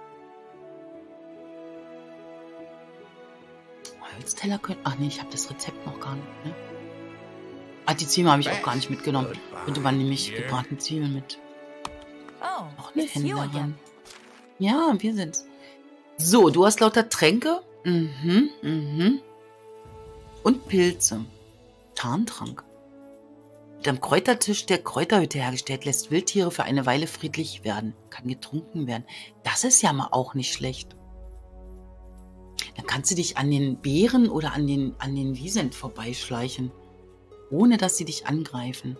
Holzteller können... Ach nee, ich habe das Rezept noch gar nicht. Ne? Ah, die Zwiebeln habe ich auch gar nicht mitgenommen. Könnte man nämlich gebratene Zwiebeln mit. Noch eine Händlerin. Ja, wir sind's. So, du hast lauter Tränke. Mhm, mhm. Und Pilze. Tarntrank. Mit einem Kräutertisch der Kräuterhütte hergestellt, lässt Wildtiere für eine Weile friedlich werden. Kann getrunken werden. Das ist ja mal auch nicht schlecht. Dann kannst du dich an den Beeren oder an den, an den Wiesent vorbeischleichen. Ohne, dass sie dich angreifen.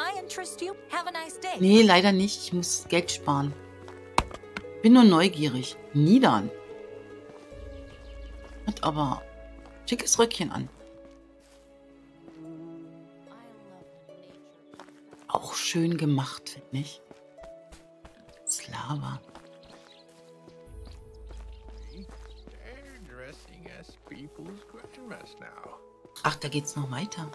Nee, leider nicht. Ich muss Geld sparen. Bin nur neugierig. Niedern. Hat aber schickes Röckchen an. Auch schön gemacht, finde ich. Slava. Ach, da geht's noch weiter.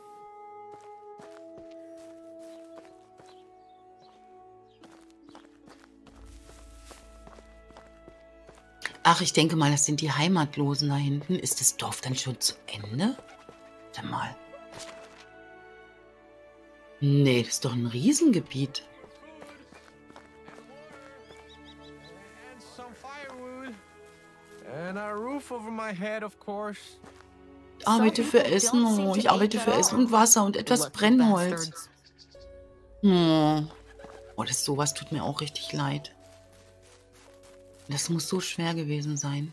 Ach, ich denke mal, das sind die Heimatlosen da hinten. Ist das Dorf dann schon zu Ende? Warte mal. Nee, das ist doch ein Riesengebiet. And a roof over my head, of course. arbeite für Essen. Oh, ich arbeite für Essen und Wasser und etwas Brennholz. Oh, oh das sowas tut mir auch richtig leid. Das muss so schwer gewesen sein.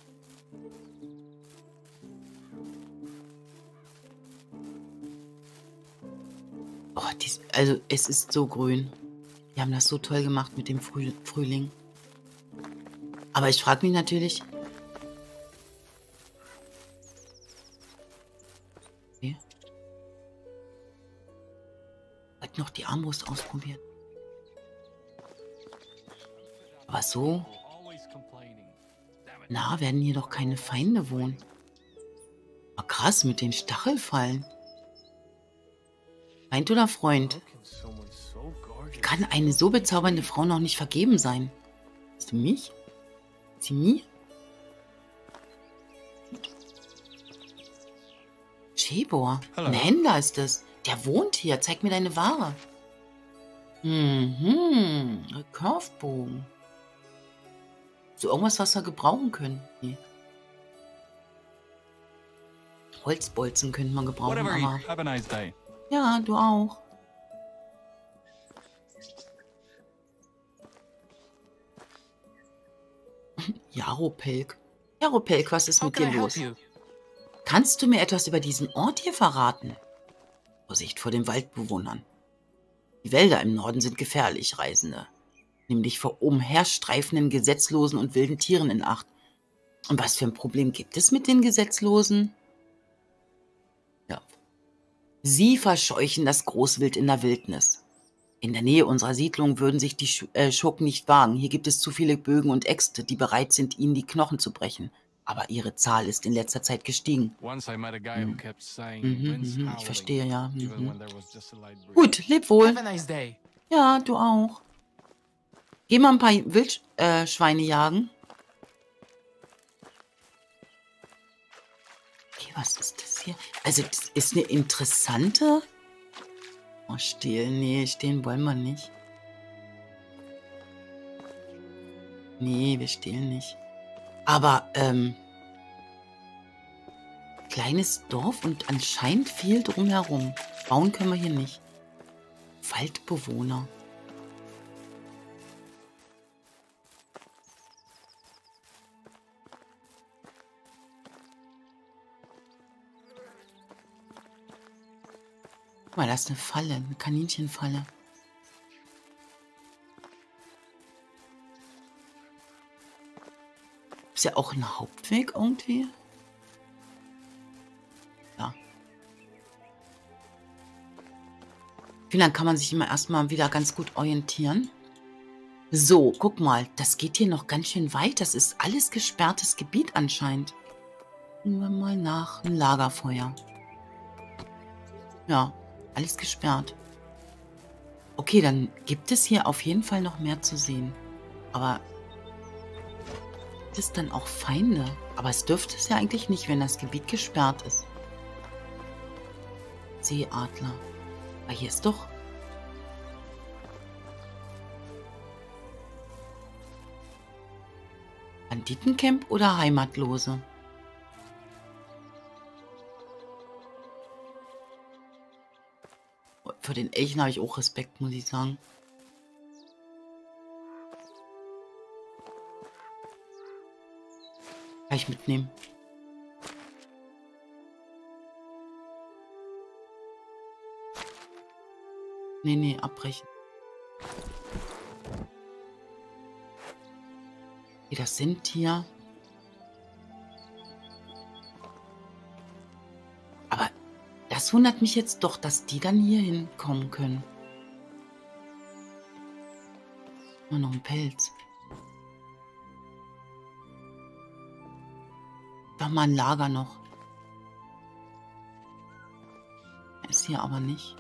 Oh, dies, also es ist so grün. Die haben das so toll gemacht mit dem Früh, Frühling. Aber ich frage mich natürlich... Okay. Ich wollte noch die Armbrust ausprobieren. Aber so... Na, werden hier doch keine Feinde wohnen. Aber krass, mit den Stachelfallen. Feind oder Freund? Wie kann eine so bezaubernde Frau noch nicht vergeben sein? Bist du mich? Sie mir? Chebor, ein Händler ist es. Der wohnt hier. Zeig mir deine Ware. Mhm, Curvebogen. So irgendwas, was wir gebrauchen können. Nee. Holzbolzen könnte man gebrauchen, aber... Have a nice day. Ja, du auch. Jaropelk. Jaropelk, was ist mit dir los? Kannst du mir etwas über diesen Ort hier verraten? Vorsicht vor den Waldbewohnern. Die Wälder im Norden sind gefährlich, Reisende. Nimm dich vor umherstreifenden, gesetzlosen und wilden Tieren in Acht. Und was für ein Problem gibt es mit den Gesetzlosen? Ja. Sie verscheuchen das Großwild in der Wildnis. In der Nähe unserer Siedlung würden sich die Sch äh, Schurken nicht wagen. Hier gibt es zu viele Bögen und Äxte, die bereit sind, ihnen die Knochen zu brechen. Aber ihre Zahl ist in letzter Zeit gestiegen. Hm. Mhm, mhm, ich verstehe, ja. Mhm. Gut, leb wohl. Ja, du auch. Geh mal ein paar Wildschweine äh, jagen. Okay, was ist das hier? Also, das ist eine interessante... Oh, stehlen. Nee, stehlen wollen wir nicht. Nee, wir stehlen nicht. Aber, ähm... kleines Dorf und anscheinend viel drumherum. Bauen können wir hier nicht. Waldbewohner. Guck mal, da ist eine Falle, eine Kaninchenfalle. Ist ja auch ein Hauptweg irgendwie. Ja. Ich finde, dann kann man sich immer erstmal wieder ganz gut orientieren. So, guck mal, das geht hier noch ganz schön weit. Das ist alles gesperrtes Gebiet anscheinend. Gucken wir mal nach. Ein Lagerfeuer. Ja. Alles gesperrt. Okay, dann gibt es hier auf jeden Fall noch mehr zu sehen. Aber gibt es dann auch Feinde? Aber es dürfte es ja eigentlich nicht, wenn das Gebiet gesperrt ist. Seeadler. Aber hier ist doch... Banditencamp oder Heimatlose? Für den Elchen habe ich auch Respekt, muss ich sagen. Kann ich mitnehmen. Nee, nee, abbrechen. Okay, das sind hier... Aber... Das wundert mich jetzt doch, dass die dann hier hinkommen können. Nur noch ein Pelz. Doch mal ein Lager noch. Ist hier aber nicht.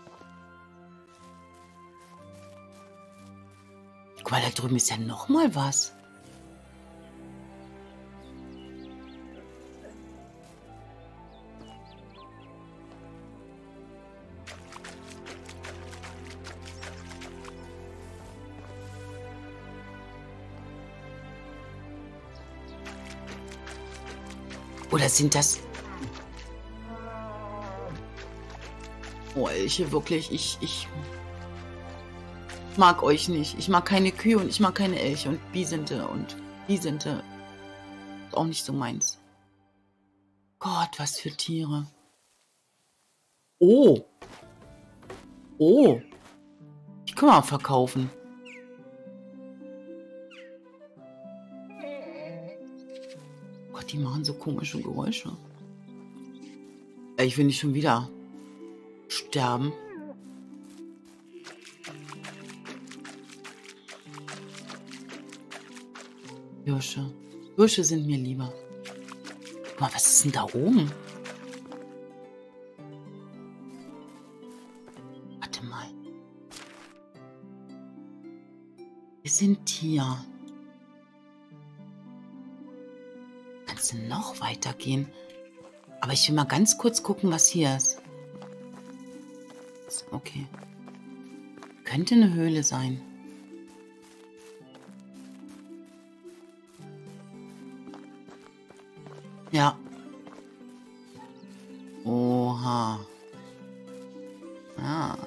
Guck mal, da drüben ist ja noch mal was. Oder sind das... Oh, Elche, wirklich, ich, ich mag euch nicht. Ich mag keine Kühe und ich mag keine Elche und Bisente und Bisente. Ist auch nicht so meins. Gott, was für Tiere. Oh. Oh. Die können wir verkaufen. Gott, die machen so komische Geräusche. Ich will nicht schon wieder sterben. Hirsche. Hirsche sind mir lieber. Guck mal, was ist denn da oben? Warte mal. Wir sind hier. Kannst du noch weitergehen? Aber ich will mal ganz kurz gucken, was hier ist. Okay. Könnte eine Höhle sein. Ja. Oha. Ah.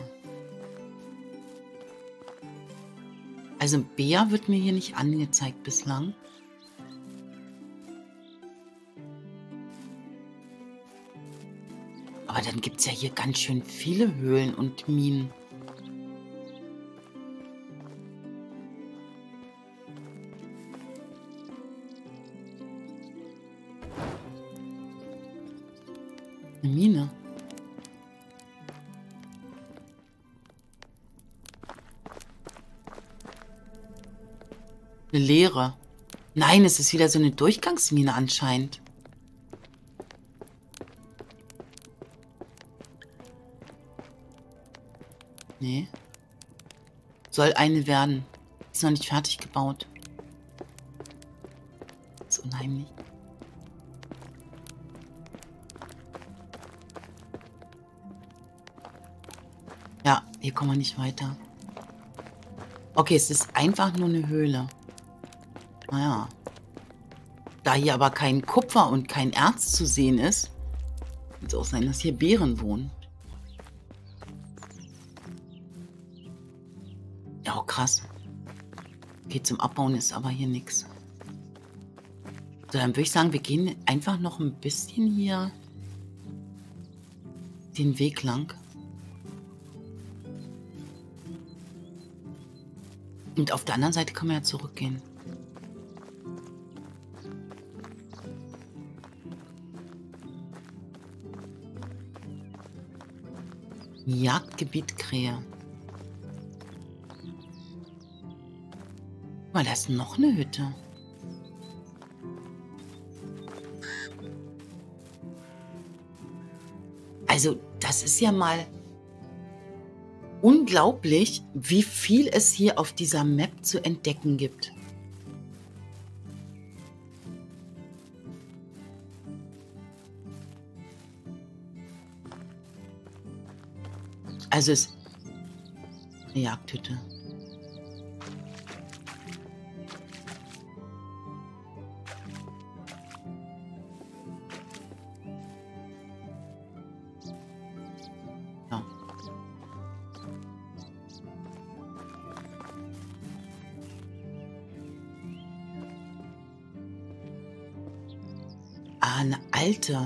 Also ein Bär wird mir hier nicht angezeigt bislang. Aber dann gibt es ja hier ganz schön viele Höhlen und Minen. Eine Mine. Eine leere. Nein, es ist wieder so eine Durchgangsmine anscheinend. Nee. Soll eine werden. Ist noch nicht fertig gebaut. Ist unheimlich. Ja, hier kommen wir nicht weiter. Okay, es ist einfach nur eine Höhle. Naja. Da hier aber kein Kupfer und kein Erz zu sehen ist, kann es auch sein, dass hier Bären wohnen. Ja, oh, krass. Okay, zum Abbauen ist aber hier nichts. So, dann würde ich sagen, wir gehen einfach noch ein bisschen hier den Weg lang. Und auf der anderen Seite können wir ja zurückgehen. Jagdgebiet Krähe. Guck mal, da ist noch eine Hütte. Also, das ist ja mal unglaublich, wie viel es hier auf dieser Map zu entdecken gibt. Also es ist eine Jagdhütte. Ja. Ah, eine alte.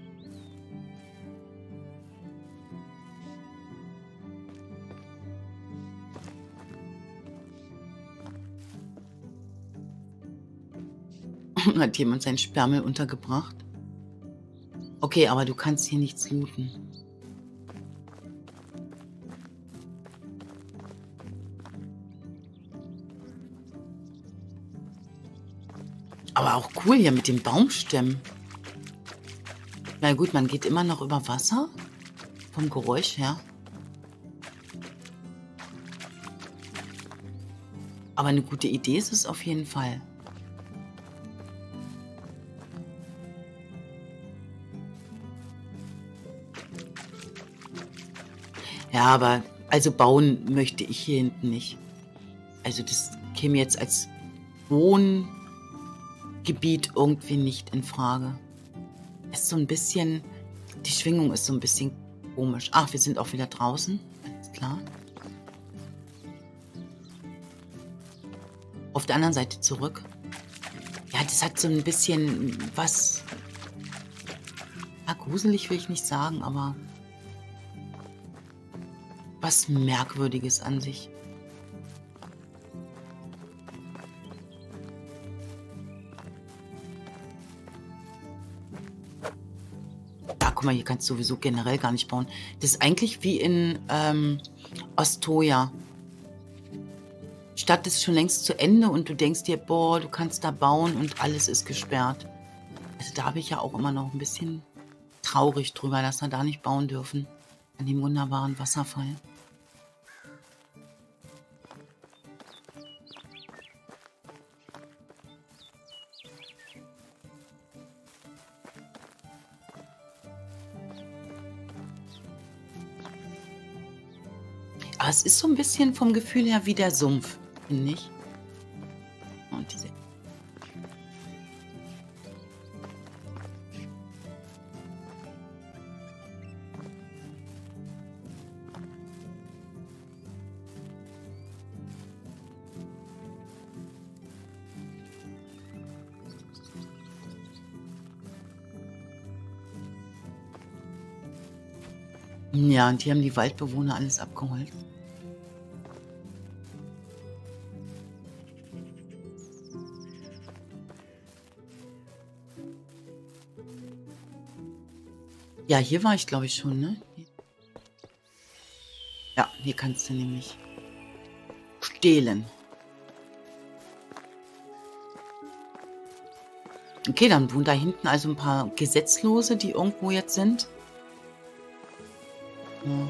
Hat jemand sein Sperrmüll untergebracht? Okay, aber du kannst hier nichts looten. Aber auch cool hier mit den Baumstämmen. Na gut, man geht immer noch über Wasser. Vom Geräusch her. Aber eine gute Idee ist es auf jeden Fall. Ja, aber also bauen möchte ich hier hinten nicht. Also das käme jetzt als Wohngebiet irgendwie nicht in Frage. Es ist so ein bisschen, die Schwingung ist so ein bisschen Komisch. Ach, wir sind auch wieder draußen. Alles klar. Auf der anderen Seite zurück. Ja, das hat so ein bisschen was... Ja, gruselig will ich nicht sagen, aber... was Merkwürdiges an sich. Ja, guck mal, hier kannst du sowieso generell gar nicht bauen. Das ist eigentlich wie in ähm, Ostoja. Die Stadt ist schon längst zu Ende und du denkst dir, boah, du kannst da bauen und alles ist gesperrt. Also da bin ich ja auch immer noch ein bisschen traurig drüber, dass wir da nicht bauen dürfen. An dem wunderbaren Wasserfall. Aber es ist so ein bisschen vom Gefühl her wie der Sumpf, finde ich. Und diese ja, und die haben die Waldbewohner alles abgeholt. Ja, hier war ich, glaube ich, schon, ne? Ja, hier kannst du nämlich stehlen. Okay, dann wohnen da hinten also ein paar Gesetzlose, die irgendwo jetzt sind. Ja.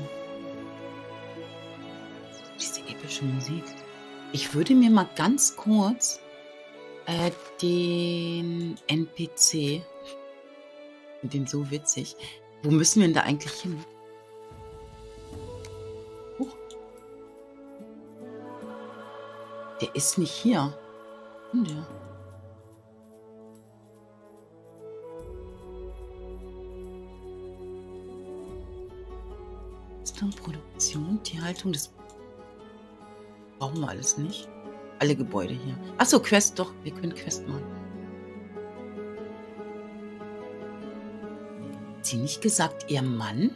Diese epische Musik. Ich würde mir mal ganz kurz äh, den N P C, den so witzig. Wo müssen wir denn da eigentlich hin? Huch. Der ist nicht hier. Wo ist der? Produktion, Tierhaltung, das brauchen wir alles nicht. Alle Gebäude hier. Achso, Quest, doch. Wir können Quest machen. Hat sie nicht gesagt, ihr Mann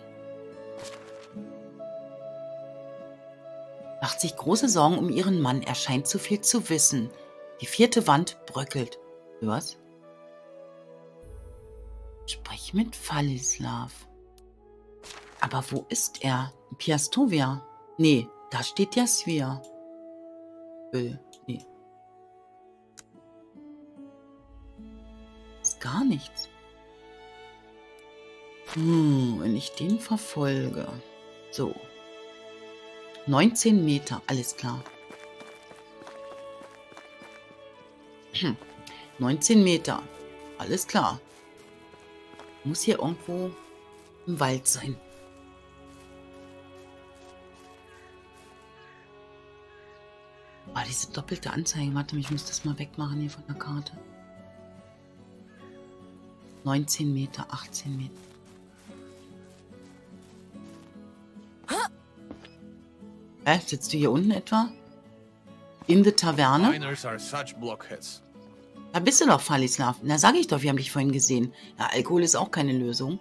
macht sich große Sorgen um ihren Mann. Er scheint zu viel zu wissen. Die vierte Wand bröckelt. Was? Sprich mit Phalislav. Aber wo ist er? Piastovia? Nee, da steht ja Svea. Äh, nee. Ist gar nichts. Hm, wenn ich den verfolge. So. neunzehn Meter, alles klar. Hm. neunzehn Meter, alles klar. Muss hier irgendwo im Wald sein. Ah, diese doppelte Anzeige. Warte, ich muss das mal wegmachen hier von der Karte. neunzehn Meter, achtzehn Meter. Hä? Sitzt du hier unten etwa? In der Taverne? Da bist du doch, Phalislav. Na, sag ich doch, wir haben dich vorhin gesehen. Ja, Alkohol ist auch keine Lösung.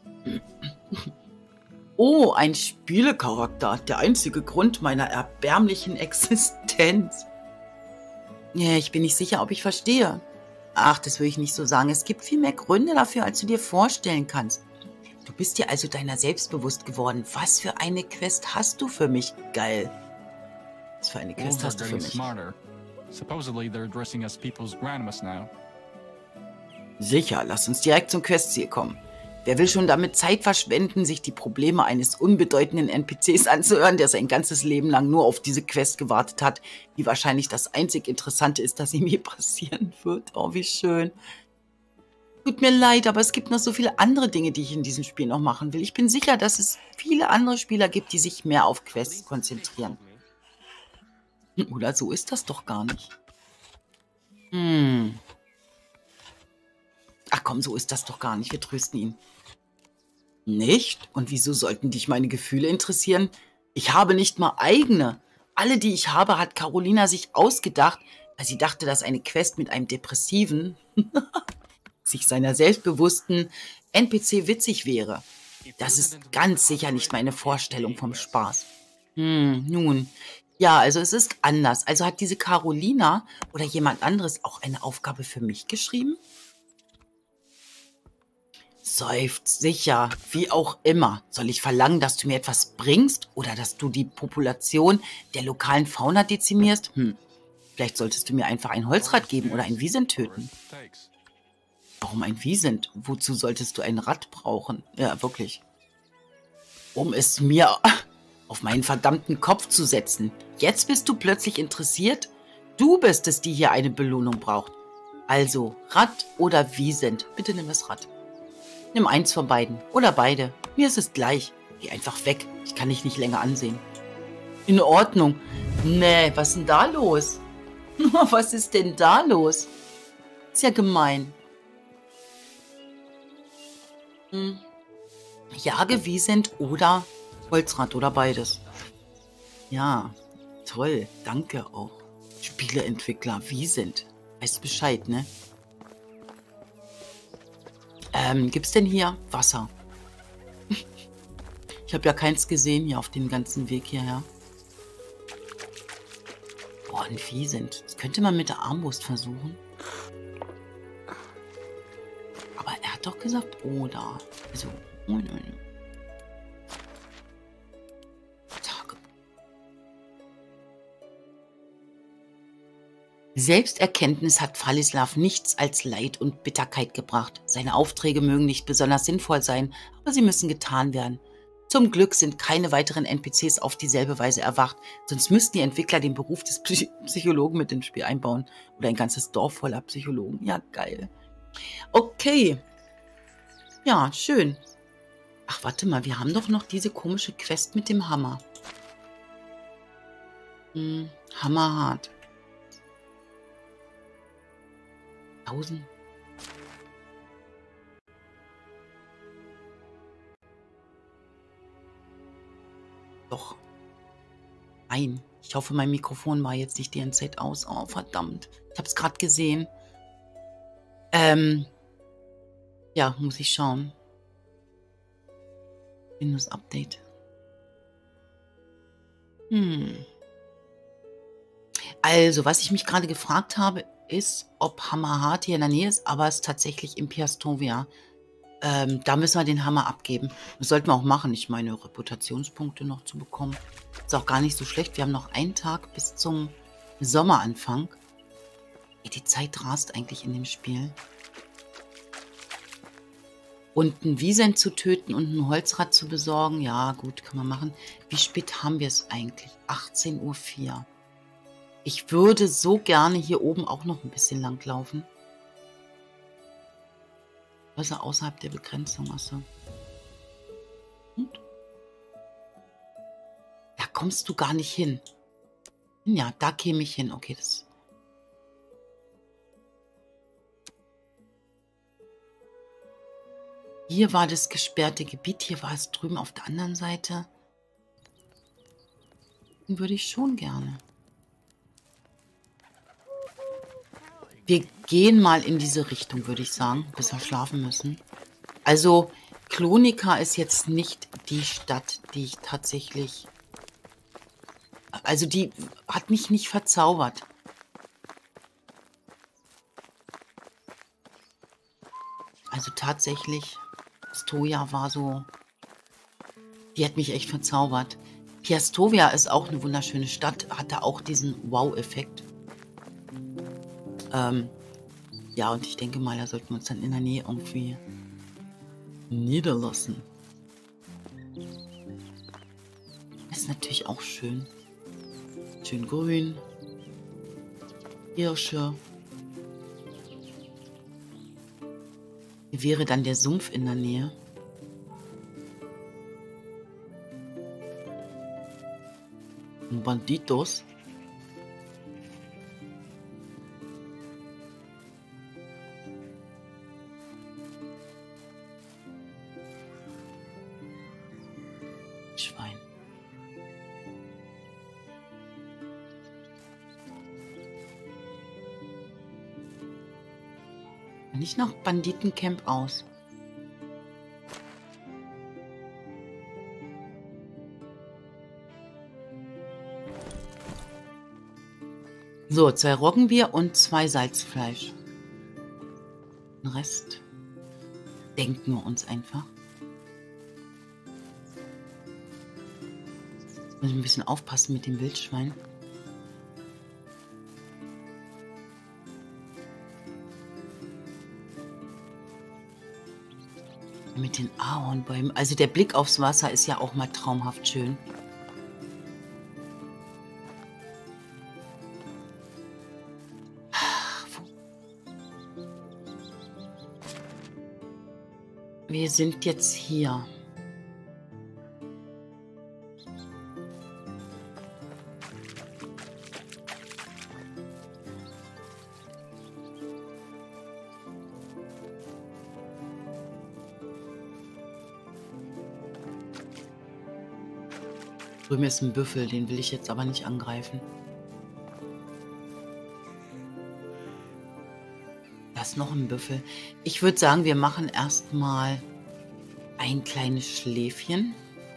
Oh, ein Spielecharakter. Der einzige Grund meiner erbärmlichen Existenz. Ja, ich bin nicht sicher, ob ich verstehe. Ach, das will ich nicht so sagen. Es gibt viel mehr Gründe dafür, als du dir vorstellen kannst. Du bist dir also deiner selbst bewusst geworden. Was für eine Quest hast du für mich? Geil. Was für eine Quest hast du für mich? Sicher, lass uns direkt zum Questziel kommen. Wer will schon damit Zeit verschwenden, sich die Probleme eines unbedeutenden N P Cs anzuhören, der sein ganzes Leben lang nur auf diese Quest gewartet hat, die wahrscheinlich das einzig Interessante ist, das ihm je passieren wird. Oh, wie schön. Tut mir leid, aber es gibt noch so viele andere Dinge, die ich in diesem Spiel noch machen will. Ich bin sicher, dass es viele andere Spieler gibt, die sich mehr auf Quests konzentrieren. Oder so ist das doch gar nicht. Hm. Ach komm, so ist das doch gar nicht. Wir trösten ihn. Nicht? Und wieso sollten dich meine Gefühle interessieren? Ich habe nicht mal eigene. Alle, die ich habe, hat Carolina sich ausgedacht, weil sie dachte, dass eine Quest mit einem Depressiven sich seiner selbstbewussten N P C witzig wäre. Das ist ganz sicher nicht meine Vorstellung vom Spaß. Hm, nun. Ja, also es ist anders. Also hat diese Carolina oder jemand anderes auch eine Aufgabe für mich geschrieben? Seufzt sicher, wie auch immer. Soll ich verlangen, dass du mir etwas bringst oder dass du die Population der lokalen Fauna dezimierst? Hm, vielleicht solltest du mir einfach ein Holzrad geben oder ein Wiesent töten. Warum ein Wiesent? Wozu solltest du ein Rad brauchen? Ja, wirklich. Um es mir auf meinen verdammten Kopf zu setzen. Jetzt bist du plötzlich interessiert? Du bist es, die hier eine Belohnung braucht. Also, Rad oder Wiesent? Bitte nimm das Rad. Nimm eins von beiden. Oder beide. Mir ist es gleich. Geh einfach weg. Ich kann dich nicht länger ansehen. In Ordnung. Nee, was ist denn da los? Was ist denn da los? Ist ja gemein. Hm. Jage, Wiesent oder Holzrad oder beides. Ja, toll. Danke auch. Spieleentwickler, Wiesent. Weißt du Bescheid, ne? Ähm, gibt's denn hier Wasser? Ich habe ja keins gesehen hier auf dem ganzen Weg hierher. Boah, ein Wiesent. Das könnte man mit der Armbrust versuchen. Aber er hat doch gesagt, oder. Also, oh, nein, nein. Selbsterkenntnis hat Phalislav nichts als Leid und Bitterkeit gebracht. Seine Aufträge mögen nicht besonders sinnvoll sein, aber sie müssen getan werden. Zum Glück sind keine weiteren N P Cs auf dieselbe Weise erwacht, sonst müssten die Entwickler den Beruf des Psych Psychologen mit ins Spiel einbauen. Oder ein ganzes Dorf voller Psychologen. Ja, geil. Okay. Ja, schön. Ach, warte mal, wir haben doch noch diese komische Quest mit dem Hammer. Hm, hammerhart. Tausend. Doch. Nein. Ich hoffe, mein Mikrofon war jetzt nicht die ganze Zeit aus. Oh, verdammt. Ich habe es gerade gesehen. Ähm. Ja, muss ich schauen. Windows Update. Hm. Also, was ich mich gerade gefragt habe, ist, ob Hammerhart hier in der Nähe ist, aber es ist tatsächlich in Piastovia. Ähm, da müssen wir den Hammer abgeben. Das sollten wir auch machen, ich meine, Reputationspunkte noch zu bekommen. Ist auch gar nicht so schlecht. Wir haben noch einen Tag bis zum Sommeranfang. Die Zeit rast eigentlich in dem Spiel. Und ein Wiesent zu töten und ein Holzrad zu besorgen, ja gut, kann man machen. Wie spät haben wir es eigentlich? achtzehn Uhr vier. Ich würde so gerne hier oben auch noch ein bisschen lang laufen. Also außerhalb der Begrenzung. Achso. Und? Da kommst du gar nicht hin. Ja, da käme ich hin. Okay, das... Hier war das gesperrte Gebiet. Hier war es drüben auf der anderen Seite. Den würde ich schon gerne. Wir gehen mal in diese Richtung, würde ich sagen, bis wir schlafen müssen. Also, Klonika ist jetzt nicht die Stadt, die ich tatsächlich... Also, die hat mich nicht verzaubert. Also, tatsächlich, Stoja war so... Die hat mich echt verzaubert. Piastovia ist auch eine wunderschöne Stadt, hatte auch diesen Wow-Effekt. Ähm, ja, und ich denke mal, da sollten wir uns dann in der Nähe irgendwie niederlassen. Ist natürlich auch schön. Schön grün. Hirsche. Hier wäre dann der Sumpf in der Nähe. Und Banditos. Wildschwein. Nicht nach Banditencamp aus. So, zwei Roggenbier und zwei Salzfleisch. Den Rest denken wir uns einfach. Muss ich ein bisschen aufpassen mit dem Wildschwein. Mit den Ahornbäumen. Also der Blick aufs Wasser ist ja auch mal traumhaft schön. Wir sind jetzt hier. Drüben ist ein Büffel, den will ich jetzt aber nicht angreifen. Da ist noch ein Büffel. Ich würde sagen, wir machen erstmal ein kleines Schläfchen.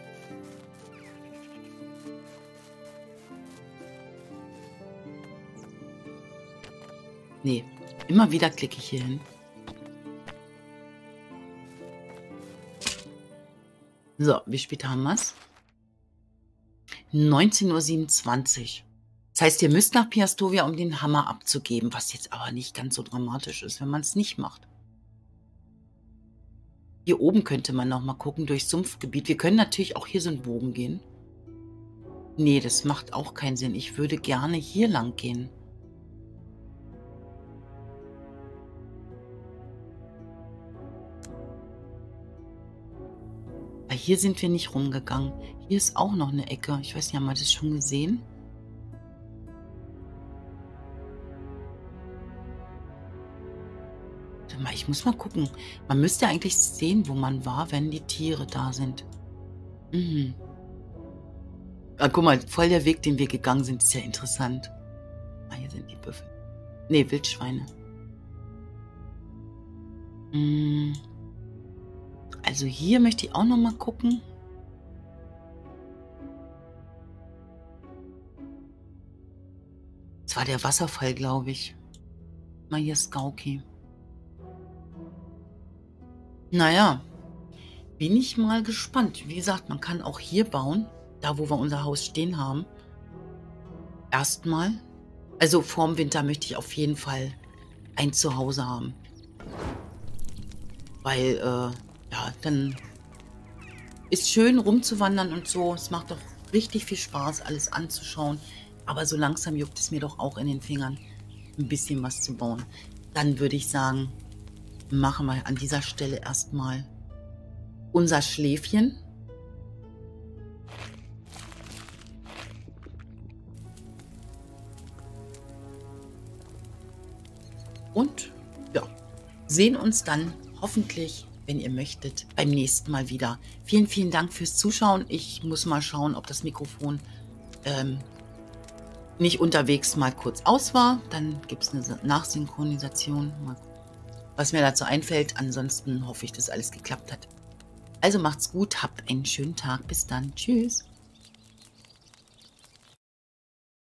Nee, immer wieder klicke ich hier hin. So, wie spät haben wir es? neunzehn Uhr siebenundzwanzig. Das heißt, ihr müsst nach Piastovia, um den Hammer abzugeben, was jetzt aber nicht ganz so dramatisch ist, wenn man es nicht macht. Hier oben könnte man noch mal gucken, durchs Sumpfgebiet. Wir können natürlich auch hier so einen Bogen gehen. Nee, das macht auch keinen Sinn. Ich würde gerne hier lang gehen. Weil hier sind wir nicht rumgegangen. Hier ist auch noch eine Ecke. Ich weiß nicht, haben wir das schon gesehen? Warte mal, ich muss mal gucken. Man müsste eigentlich sehen, wo man war, wenn die Tiere da sind. Mhm. Ah, guck mal, voll der Weg, den wir gegangen sind, ist ja interessant. Ah, hier sind die Büffel. Nee, Wildschweine. Mhm. Also hier möchte ich auch noch mal gucken. Das war der Wasserfall, glaube ich. Mal hier Skauki. Naja, bin ich mal gespannt. Wie gesagt, man kann auch hier bauen, da wo wir unser Haus stehen haben. Erstmal. Also vorm Winter möchte ich auf jeden Fall ein Zuhause haben. Weil, äh, ja, dann ist schön rumzuwandern und so. Es macht doch richtig viel Spaß, alles anzuschauen. Aber so langsam juckt es mir doch auch in den Fingern, ein bisschen was zu bauen. Dann würde ich sagen, machen wir an dieser Stelle erstmal unser Schläfchen. Und ja, sehen uns dann hoffentlich, wenn ihr möchtet, beim nächsten Mal wieder. Vielen, vielen Dank fürs Zuschauen. Ich muss mal schauen, ob das Mikrofon ähm, nicht unterwegs mal kurz aus war. Dann gibt es eine Nachsynchronisation. Mal gucken, was mir dazu einfällt. Ansonsten hoffe ich, dass alles geklappt hat. Also macht's gut, habt einen schönen Tag. Bis dann. Tschüss.